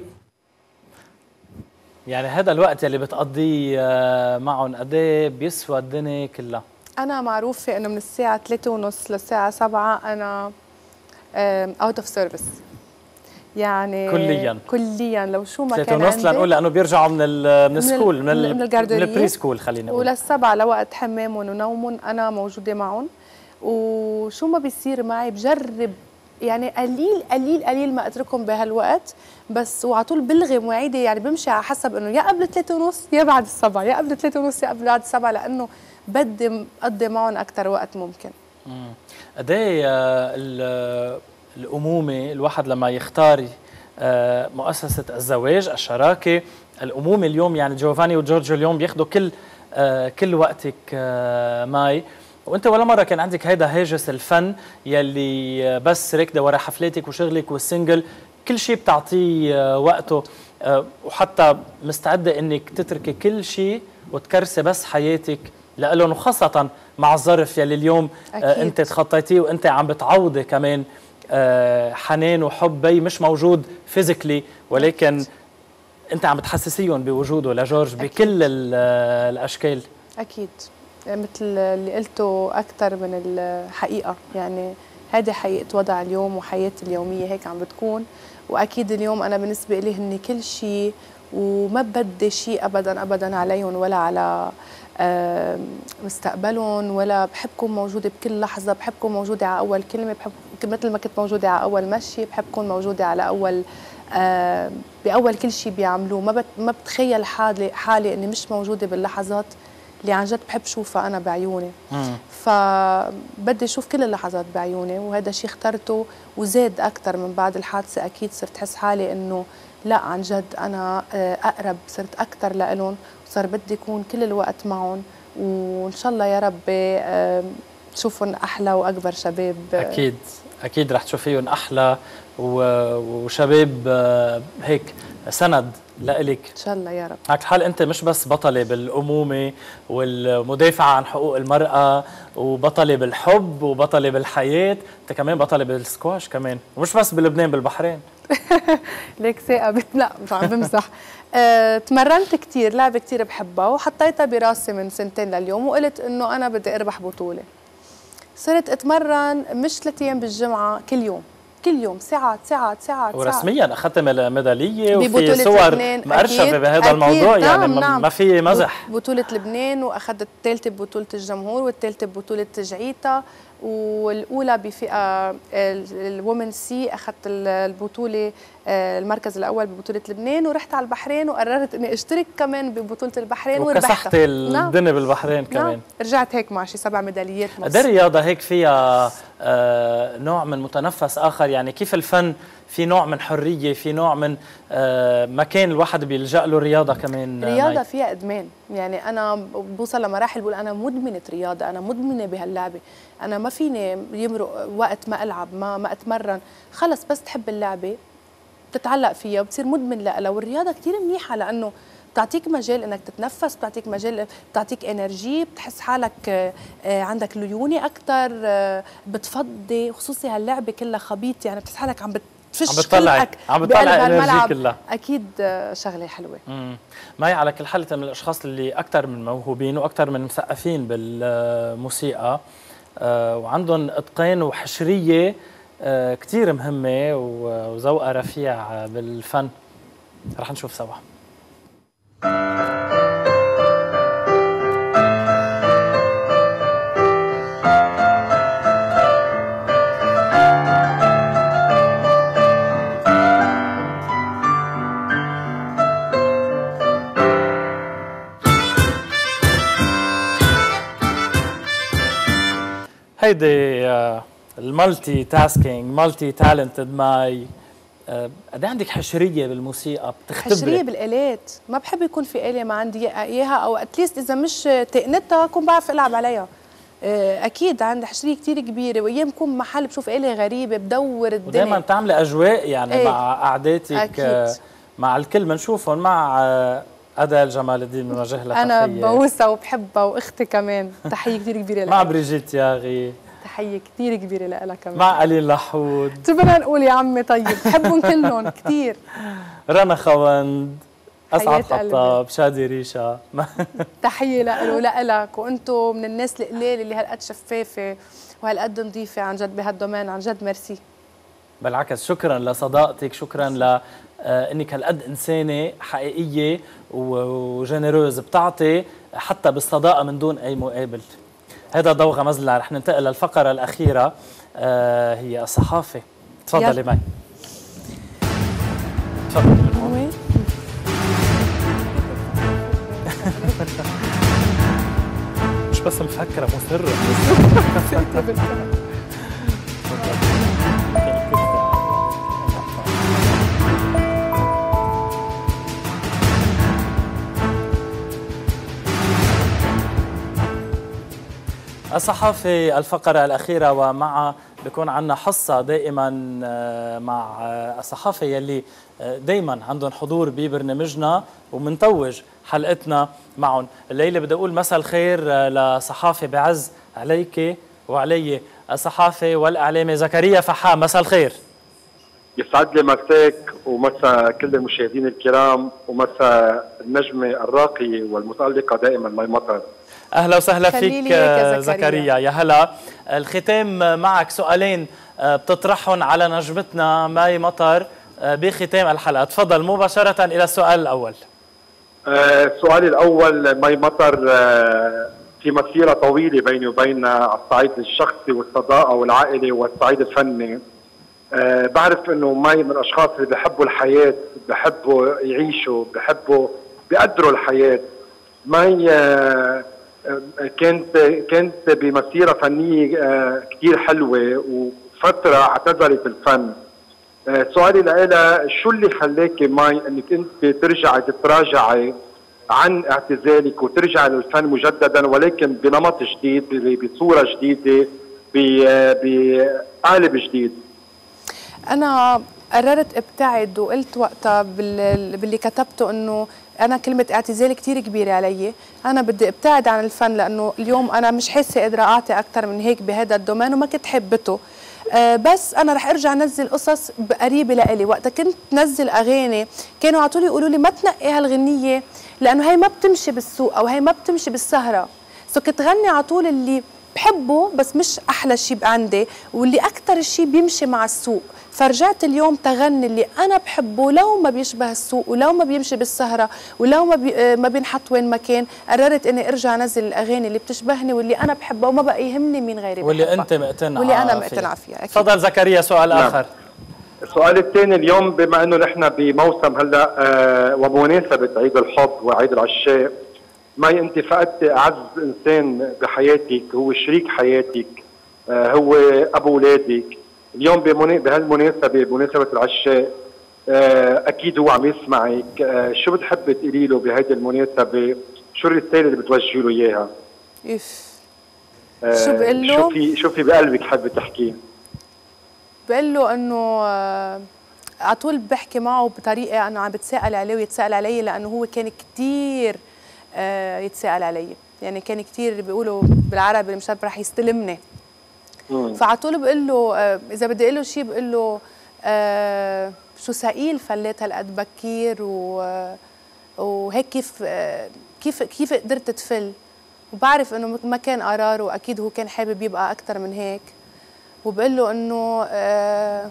Speaker 1: يعني هذا الوقت اللي بتقضيه معهم قد ايه بيسوى الدنيا كلها؟
Speaker 2: انا معروفه انه من الساعه ثلاثة ونص للساعه سبعة انا اوت اوف سيرفيس، يعني
Speaker 1: كليا
Speaker 2: كليا لو شو ما كان
Speaker 1: ثلاثة ونص لنقول لانه بيرجعوا من ال من السكول، من
Speaker 2: من الجاردوريه،
Speaker 1: من البري سكول خلينا نقول،
Speaker 2: وللسبعة لوقت حمامهم ونومهم انا موجوده معهم. وشو ما بيصير معي بجرب يعني قليل قليل قليل ما اتركهم بهالوقت، بس وعلى طول بلغي مواعيدي، يعني بمشي على حسب انه يا قبل ثلاثة ونص يا بعد السبعة، يا قبل ثلاثة ونص يا قبل بعد السبعة، لانه بدي اقضي معهم اكثر وقت ممكن.
Speaker 1: قد ايه الامومه الواحد لما يختار مؤسسه الزواج الشراكه الامومه اليوم، يعني جوفاني وجورجيو اليوم بياخذوا كل كل وقتك ماي، وانت ولا مره كان عندك هيدا هاجس الفن يلي بس ركضه ورا حفلاتك وشغلك والسنجل، كل شيء بتعطيه وقته، وحتى مستعده انك تتركي كل شيء وتكرسي بس حياتك لهم، وخاصه مع الظرف يلي اليوم أكيد. انت تخطيتيه، وانت عم بتعوضي كمان حنان وحب بي مش موجود فيزيكلي، ولكن أكيد. انت عم بتحسسيهم بوجوده لجورج بكل الاشكال.
Speaker 2: اكيد مثل اللي قلته اكثر من الحقيقه، يعني هذه حقيقه وضع اليوم وحياتي اليوميه هيك عم بتكون، واكيد اليوم انا بالنسبه لي هن كل شيء، وما بدي شيء ابدا ابدا عليهم ولا على مستقبلهم، ولا بحب كون موجوده بكل لحظه، بحب كون موجوده على اول كلمه، بحب مثل ما كنت موجوده على اول مشي، بحب كون موجوده على اول آه باول كل شيء بيعملوه، ما بت ما بتخيل حالي حالي اني مش موجوده باللحظات اللي عن جد بحب شوفها انا بعيوني. فبدي اشوف كل اللحظات بعيوني، وهذا شيء اخترته وزاد اكثر من بعد الحادثه. اكيد صرت احس حالي انه لا عن جد انا اقرب، صرت اكثر لإلهم، وصار بدي اكون كل الوقت معهم، وان شاء الله يا رب تشوفهم احلى واكبر شباب.
Speaker 1: اكيد اكيد رح تشوفيهم احلى وشباب هيك سند لإلك
Speaker 2: ان شاء الله يا رب.
Speaker 1: على الحال انت مش بس بطله بالامومه والمدافعه عن حقوق المراه، وبطله بالحب، وبطله بالحياه، انت كمان بطله بالسكواش كمان، ومش بس بلبنان بالبحرين.
Speaker 2: ليك ثاقبت. لا مش عم بمزح. أه، تمرنت كثير، لعبه كثير بحبها، وحطيتها براسي من سنتين لليوم، وقلت انه انا بدي اربح بطوله. صرت اتمرن مش ثلاث ايام بالجمعه، كل يوم كل يوم ساعات ساعات ساعات
Speaker 1: ورسميا اخذت ميداليه، وفي صور مأرشفه بهذا الموضوع. يعني نعم نعم. ما في مزح.
Speaker 2: بطوله لبنان، واخذت الثالثه ببطوله الجمهور، والثالثه ببطوله جعيتا، والاولى بفئه الومن سي اخذت البطوله المركز الاول ببطوله لبنان، ورحت على البحرين وقررت اني اشترك كمان ببطوله البحرين وربحتها.
Speaker 1: وكسحتي الدنيا بالبحرين كمان.
Speaker 2: نعم. رجعت هيك مع شي سبع ميداليات.
Speaker 1: قد ايه الرياضه هيك فيها آه نوع من متنفس اخر، يعني كيف الفن في نوع من حريه، في نوع من آه مكان الواحد بيلجأ له. الرياضه كمان
Speaker 2: رياضه فيها ادمان، يعني انا بوصل لمراحل بقول انا مدمنه رياضه، انا مدمنه بهاللعبه، انا ما فيني يمرق وقت ما العب ما ما اتمرن، خلص بس تحب اللعبه بتتعلق فيها وبتصير مدمن لها. والرياضه كثير منيحه لانه بتعطيك مجال انك تتنفس، بتعطيك مجال، بتعطيك انرجي، بتحس حالك عندك ليوني اكثر، بتفضي، خصوصي هاللعبه كلها خبيط، يعني بتحس حالك عم بتفش
Speaker 1: عم بتطلع عم بتطلع انرجي كلها.
Speaker 2: اكيد شغله حلوه.
Speaker 1: امم ماي على كل حال من الاشخاص اللي اكثر من موهوبين واكثر من مثقفين بالموسيقى، آه وعندهم اتقان وحشريه آه كثير مهمه وذوقها رفيع بالفن. رح نشوف سوا. هيدي المالتي تاسكينج، مالتي تالنتد ماي. قد عندك حشريه بالموسيقى بتختبري؟
Speaker 2: حشريه بالالات، ما بحب يكون في آلة ما عندي اياها، او اتليست اذا مش تقنتها اكون بعرف العب عليها. اكيد عندي حشريه كثير كبيره، وايام بكون محل بشوف آلة غريبه بدور الدنيا.
Speaker 1: ودائما بتعملي اجواء يعني ايه؟ مع قعداتك أكيد. مع الكل بنشوفهم مع أدال جمال الدين، بنوجه لها
Speaker 2: انا بوسها وبحبها، واختي كمان تحيه كثير كبيره لها.
Speaker 1: مع بريجيت ياغي
Speaker 2: تحيه كثير كبيره لها كمان.
Speaker 1: مع قليل لحود.
Speaker 2: شو بدنا نقول يا عمي؟ طيب بحبهم كلهم كثير.
Speaker 1: رنا خوند، اسعد خطاب، شادي ريشا.
Speaker 2: تحيه له ولك، وانتم من الناس القليله اللي هالقد شفافه وهالقد نظيفه، عن جد بهالدومين، عن جد ميرسي.
Speaker 1: بالعكس شكرا لصداقتك، شكرا ل انك هالقد انسانه حقيقيه وجنروز، بتعطي حتى بالصداقه من دون اي مقابل. هذا ضوء غمزلة. رح ننتقل للفقرة الأخيرة آه هي الصحافة. تفضلي معي. تفضلي من هون. مش بس مفكرة مصرة. الصحافة الفقرة الأخيرة، ومع بيكون عنا حصة دائما مع الصحافة يلي دائما عندهم حضور ببرنامجنا ومنتوج حلقتنا معهم. الليلة بدي أقول مساء الخير لصحافة بعز عليك وعلي، الصحافة والإعلامي زكريا فحام. مساء الخير.
Speaker 10: يسعد لي مساك ومساء كل المشاهدين الكرام ومساء النجمة الراقية والمتألقة دائما مي مطر.
Speaker 1: أهلا وسهلا فيك زكريا. زكريا يا هلا. الختام معك سؤالين بتطرحهم على نجمتنا مي مطر بختام الحلقة. تفضل مباشرة إلى السؤال الأول.
Speaker 10: آه سؤالي الأول مي مطر، آه في مسيرة طويلة بيني وبيننا على الصعيد الشخصي والصداقة والعائلة والصعيد الفني. أه بعرف انه مي من الاشخاص اللي بحبوا الحياه، بحبوا يعيشوا، بحبوا بيقدروا الحياه. مي أه كانت كانت بمسيره فنيه أه كثير حلوه، وفتره اعتزلت الفن. أه سؤالي لها، شو اللي خلاكي مي انك انت ترجعي تتراجعي عن اعتزالك وترجعي للفن مجددا، ولكن بنمط جديد، بصوره جديده، بقالب جديد؟
Speaker 2: أنا قررت ابتعد، وقلت وقتها باللي كتبته إنه أنا كلمة اعتزال كتير كبيرة علي. أنا بدي ابتعد عن الفن لأنه اليوم أنا مش حاسة قادرة أعطي أكثر من هيك بهذا الدومين، وما كنت حبته. أه بس أنا رح أرجع أنزل قصص قريبة لإلي. وقتها كنت نزل أغاني كانوا عطولي يقولوا لي ما تنقي هالغنية لأنه هي ما بتمشي بالسوق أو هي ما بتمشي بالسهرة. سو كنت غني عطول اللي بحبه بس مش أحلى شيء عندي واللي أكثر شيء بيمشي مع السوق. فرجعت اليوم تغني اللي أنا بحبه لو ما بيشبه السوق ولو ما بيمشي بالسهرة ولو ما بي ما بينحط وين ما كان. قررت إني أرجع أنزل الأغاني اللي بتشبهني واللي أنا بحبها وما بقى يهمني مين غيري بحبها،
Speaker 1: واللي أنت مقتنعة
Speaker 2: واللي أنا مقتنعة فيها.
Speaker 1: تفضل زكريا سؤال نعم. آخر.
Speaker 10: السؤال الثاني اليوم، بما إنه نحن بموسم هلا آه وبمناسبة عيد الحب وعيد العشاق، مي أنت فقدت أعز إنسان بحياتك، هو شريك حياتك، آه هو أبو أولادك. اليوم بهالمناسبة بمناسبة العشاق آه أكيد هو عم يسمعك، آه شو بتحب تقولي له بهيدي المناسبة؟ شو الرسالة اللي بتوجهي له إياها؟
Speaker 2: إف
Speaker 10: آه
Speaker 2: شو بقول له؟
Speaker 10: شو في شو في بقلبك حابة تحكيه؟
Speaker 2: بقول له إنه آه على طول بحكي معه بطريقة أنه عم بتساءل عليه ويتساءل علي، لأنه هو كان كتير آه يتساءل علي. يعني كان كتير بيقولوا بالعربي مشان رح يستلمني. فعلى طول بقول له آه اذا بدي اقول له شيء بقول له آه شو ثقيل فليت هالقد بكير، وهيك كيف آه كيف كيف قدرت تفل. وبعرف انه ما كان قرار، واكيد هو كان حابب يبقى اكثر من هيك. وبقول له انه آه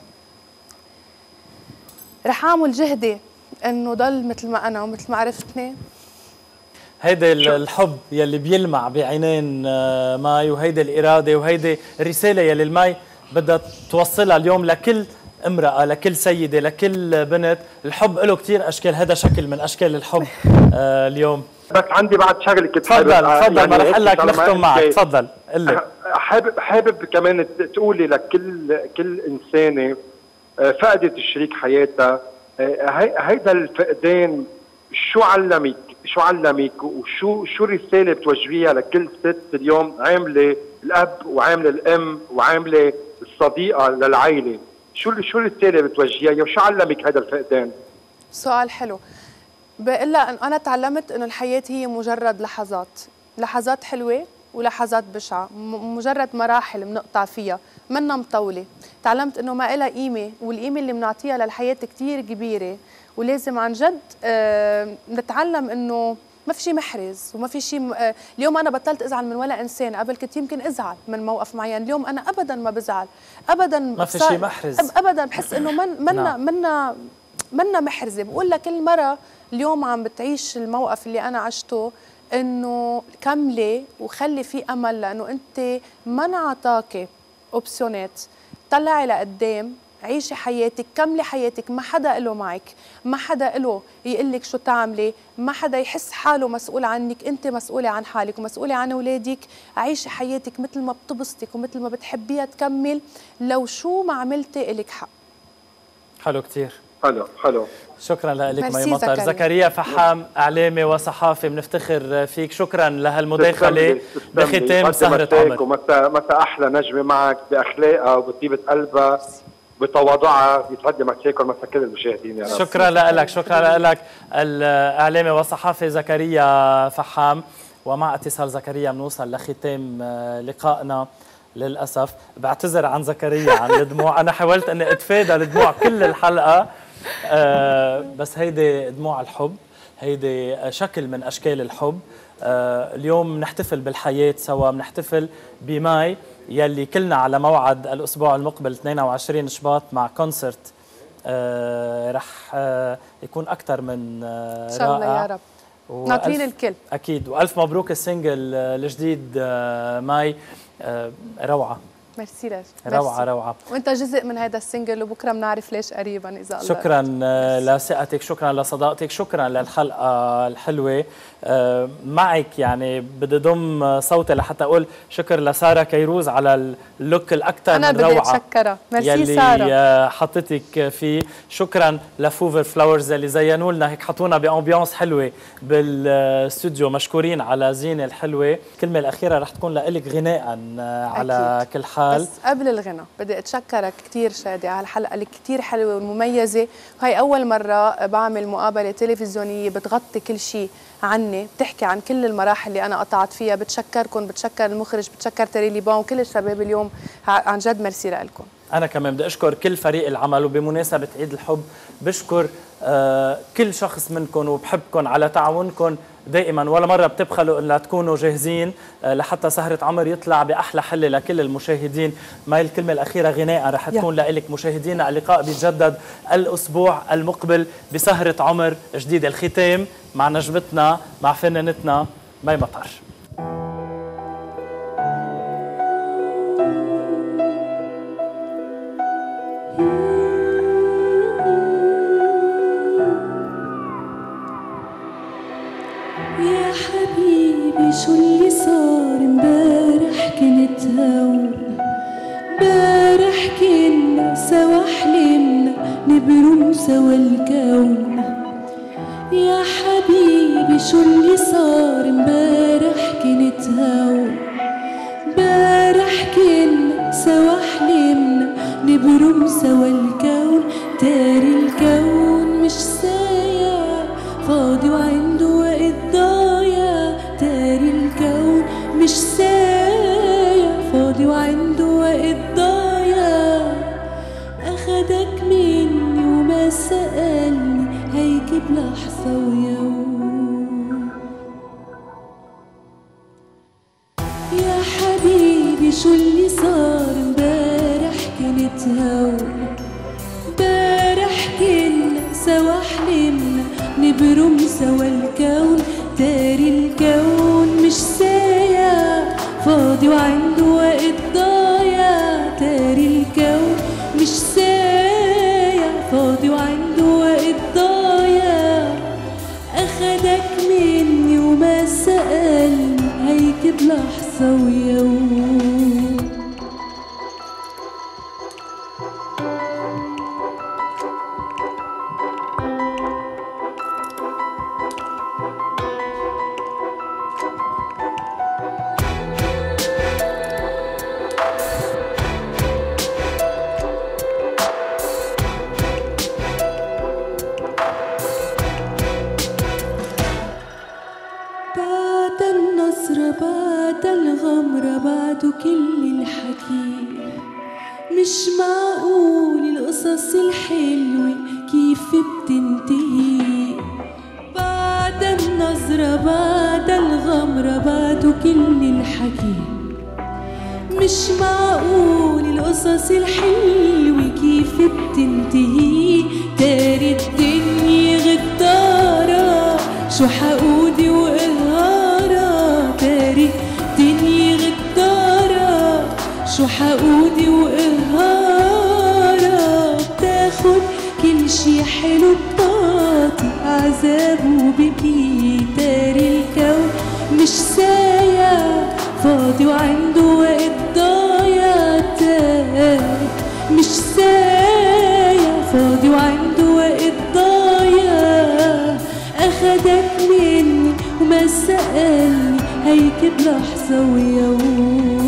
Speaker 2: رح اعمل جهدي انه ضل مثل ما انا ومثل ما عرفتني.
Speaker 1: هيدا الحب يلي بيلمع بعينين ماي، وهيدا الإرادة، وهيدا الرسالة يلي الماي بدها توصلها اليوم لكل امرأة، لكل سيدة، لكل بنت. الحب له كتير أشكال، هذا شكل من أشكال الحب آه اليوم.
Speaker 10: بس عندي بعد شغله كنت
Speaker 1: تفضل تفضل يعني ما رح اقول لك نختم معك. تفضل قل لي.
Speaker 10: حابب حابب كمان تقولي لكل كل إنسانة فقدت شريك حياتها، هيدا الفقدان شو علمك؟ شو علمك وشو شو الرساله بتوجهيها لكل ست اليوم عامله الاب وعامله الام وعامله الصديقه للعائله؟ شو شو الرساله بتوجهيها وشو علمك هذا الفقدان؟
Speaker 2: سؤال حلو. بقول لها انه انا تعلمت انه الحياه هي مجرد لحظات، لحظات حلوه ولحظات بشعه، مجرد مراحل بنقطع فيها، منا مطوله. تعلمت انه ما لها قيمه، والقيمه اللي بنعطيها للحياه كثير كبيره، ولازم عن جد آه نتعلم انه ما في شيء محرز وما في شيء. آه اليوم انا بطلت ازعل من ولا انسان. قبل كنت يمكن ازعل من موقف معين، اليوم انا ابدا ما بزعل ابدا.
Speaker 1: ما في شيء محرز
Speaker 2: ابدا. بحس انه من منا منا منا محرزه. بقول لك كل مره اليوم عم بتعيش الموقف اللي انا عشته انه كملي وخلي في امل، لانه انت ما انعطاكي اوبسيونات. طلعي لقدام، عيشي حياتك، كملي حياتك، ما حدا له معك، ما حدا له يقول لك شو تعملي، ما حدا يحس حاله مسؤول عنك، انت مسؤوله عن حالك ومسؤوله عن اولادك. عيشي حياتك مثل ما بتبسطك ومثل ما بتحبيها تكمل، لو شو ما عملتي الك حق.
Speaker 1: حلو كتير.
Speaker 10: حلو حلو.
Speaker 1: شكرا لك مي مطر.
Speaker 2: زكريا.
Speaker 1: زكريا فحام، اعلامي وصحافي، بنفتخر فيك. شكرا لهالمداخله بختام سهره عمر.
Speaker 10: ومسا مسا احلى نجمه معك باخلاقها وبطيبه قلبها بتواضعها، بيتغدى مساكم مسا كل المشاهدين يا رب.
Speaker 1: شكرا لك، شكرا لك الاعلامي والصحافي زكريا فحام. ومع اتصال زكريا بنوصل لختام لقائنا. للاسف بعتذر عن زكريا عن الدموع، انا حاولت اني اتفادى الدموع كل الحلقه، أه بس هيدي دموع الحب، هيدي شكل من اشكال الحب. أه اليوم بنحتفل بالحياه سوا، بنحتفل بماي يلي كلنا على موعد الاسبوع المقبل اثنين وعشرين شباط مع كونسرت أه رح أه يكون اكثر من أه
Speaker 2: ان شاء الله يا رب. ناطرين الكل
Speaker 1: اكيد. والف مبروك السنجل الجديد أه ماي، أه روعه.
Speaker 2: ميرسي لك.
Speaker 1: روعه روعه.
Speaker 2: وانت جزء من هذا السنجل وبكره بنعرف ليش قريبا اذا الله.
Speaker 1: شكرا لثقتك، شكرا لصداقتك، شكرا للحلقه الحلوه معك. يعني بدي ضم صوتي لحتى اقول شكر لساره كيروز على اللوك الاكثر من روعه.
Speaker 2: انا بدي اتشكرها. ميرسي ساره
Speaker 1: يلي حطتك فيه. شكرا لفوفر فلاورز اللي زينوا لنا هيك، حطونا بامبيونس حلوه بالاستوديو. مشكورين على زينه الحلوه. الكلمه الاخيره رح تكون لك غناء على أكيد. كل حال.
Speaker 2: بس قبل الغنى بدي اتشكرك كثير شادي على الحلقه اللي كثير حلوه والمميزه. هاي اول مره بعمل مقابله تلفزيونيه بتغطي كل شيء عني، بتحكي عن كل المراحل اللي انا قطعت فيها. بتشكركم، بتشكر المخرج، بتشكر تيري ليبان وكل الشباب اليوم. عن جد ميرسي لكم.
Speaker 1: انا كمان بدي اشكر كل فريق العمل، وبمناسبه عيد الحب بشكر آه كل شخص منكم وبحبكم على تعاونكم دائما. ولا مره بتبخلوا الا تكونوا جاهزين آه لحتى سهره عمر يطلع باحلى حله لكل المشاهدين. ما الكلمه الاخيره غناء رح تكون لك مشاهدينا. اللقاء بيتجدد الاسبوع المقبل بسهره عمر جديده. الختام مع نجمتنا، مع فنانتنا مي مطر.
Speaker 4: شو اللي صار امبارح كنت هون، امبارح كنا سوا حلمنا نبرم سوا الكون. يا حبيبي شو اللي صار امبارح كنت هون، امبارح كنا سوا حلمنا نبرم سوا الكون. تاري الكون مش سايع فاضي وعنده وقت ضايع، تاري الكون مش سايع فاضي وعنده وقت ضايع. أخدك مني وما سألني هيك بلحظة ويوم. يا حبيبي شو اللي صار امبارح كنت هون، امبارح كنا سوا حلمنا نبرم سوا الكون. تاري الكون مش سايع فاضي وعنده وقت ضايع، تاري الكون مش سايع فاضي وعنده وقت ضايع. أخدك مني وما سألني هيك بلحظة ويوم. بعد الغمرة بعد كل الحكي، مش معقول القصص الحلوة كيف بتنتهي. بعد النظرة بعد الغمرة بعد كل الحكي، مش معقول القصص الحلوة كيف بتنتهي. دار الدنيا غدارة شو حقودي وقهارة، الحلو بطاطي عذابه بكي داري الكون مش سايع فاضي وعنده وقت ضايع تاني مش سايع فاضي وعنده وقت ضايع أخدك مني وما سألني هيك بلحظة ويوم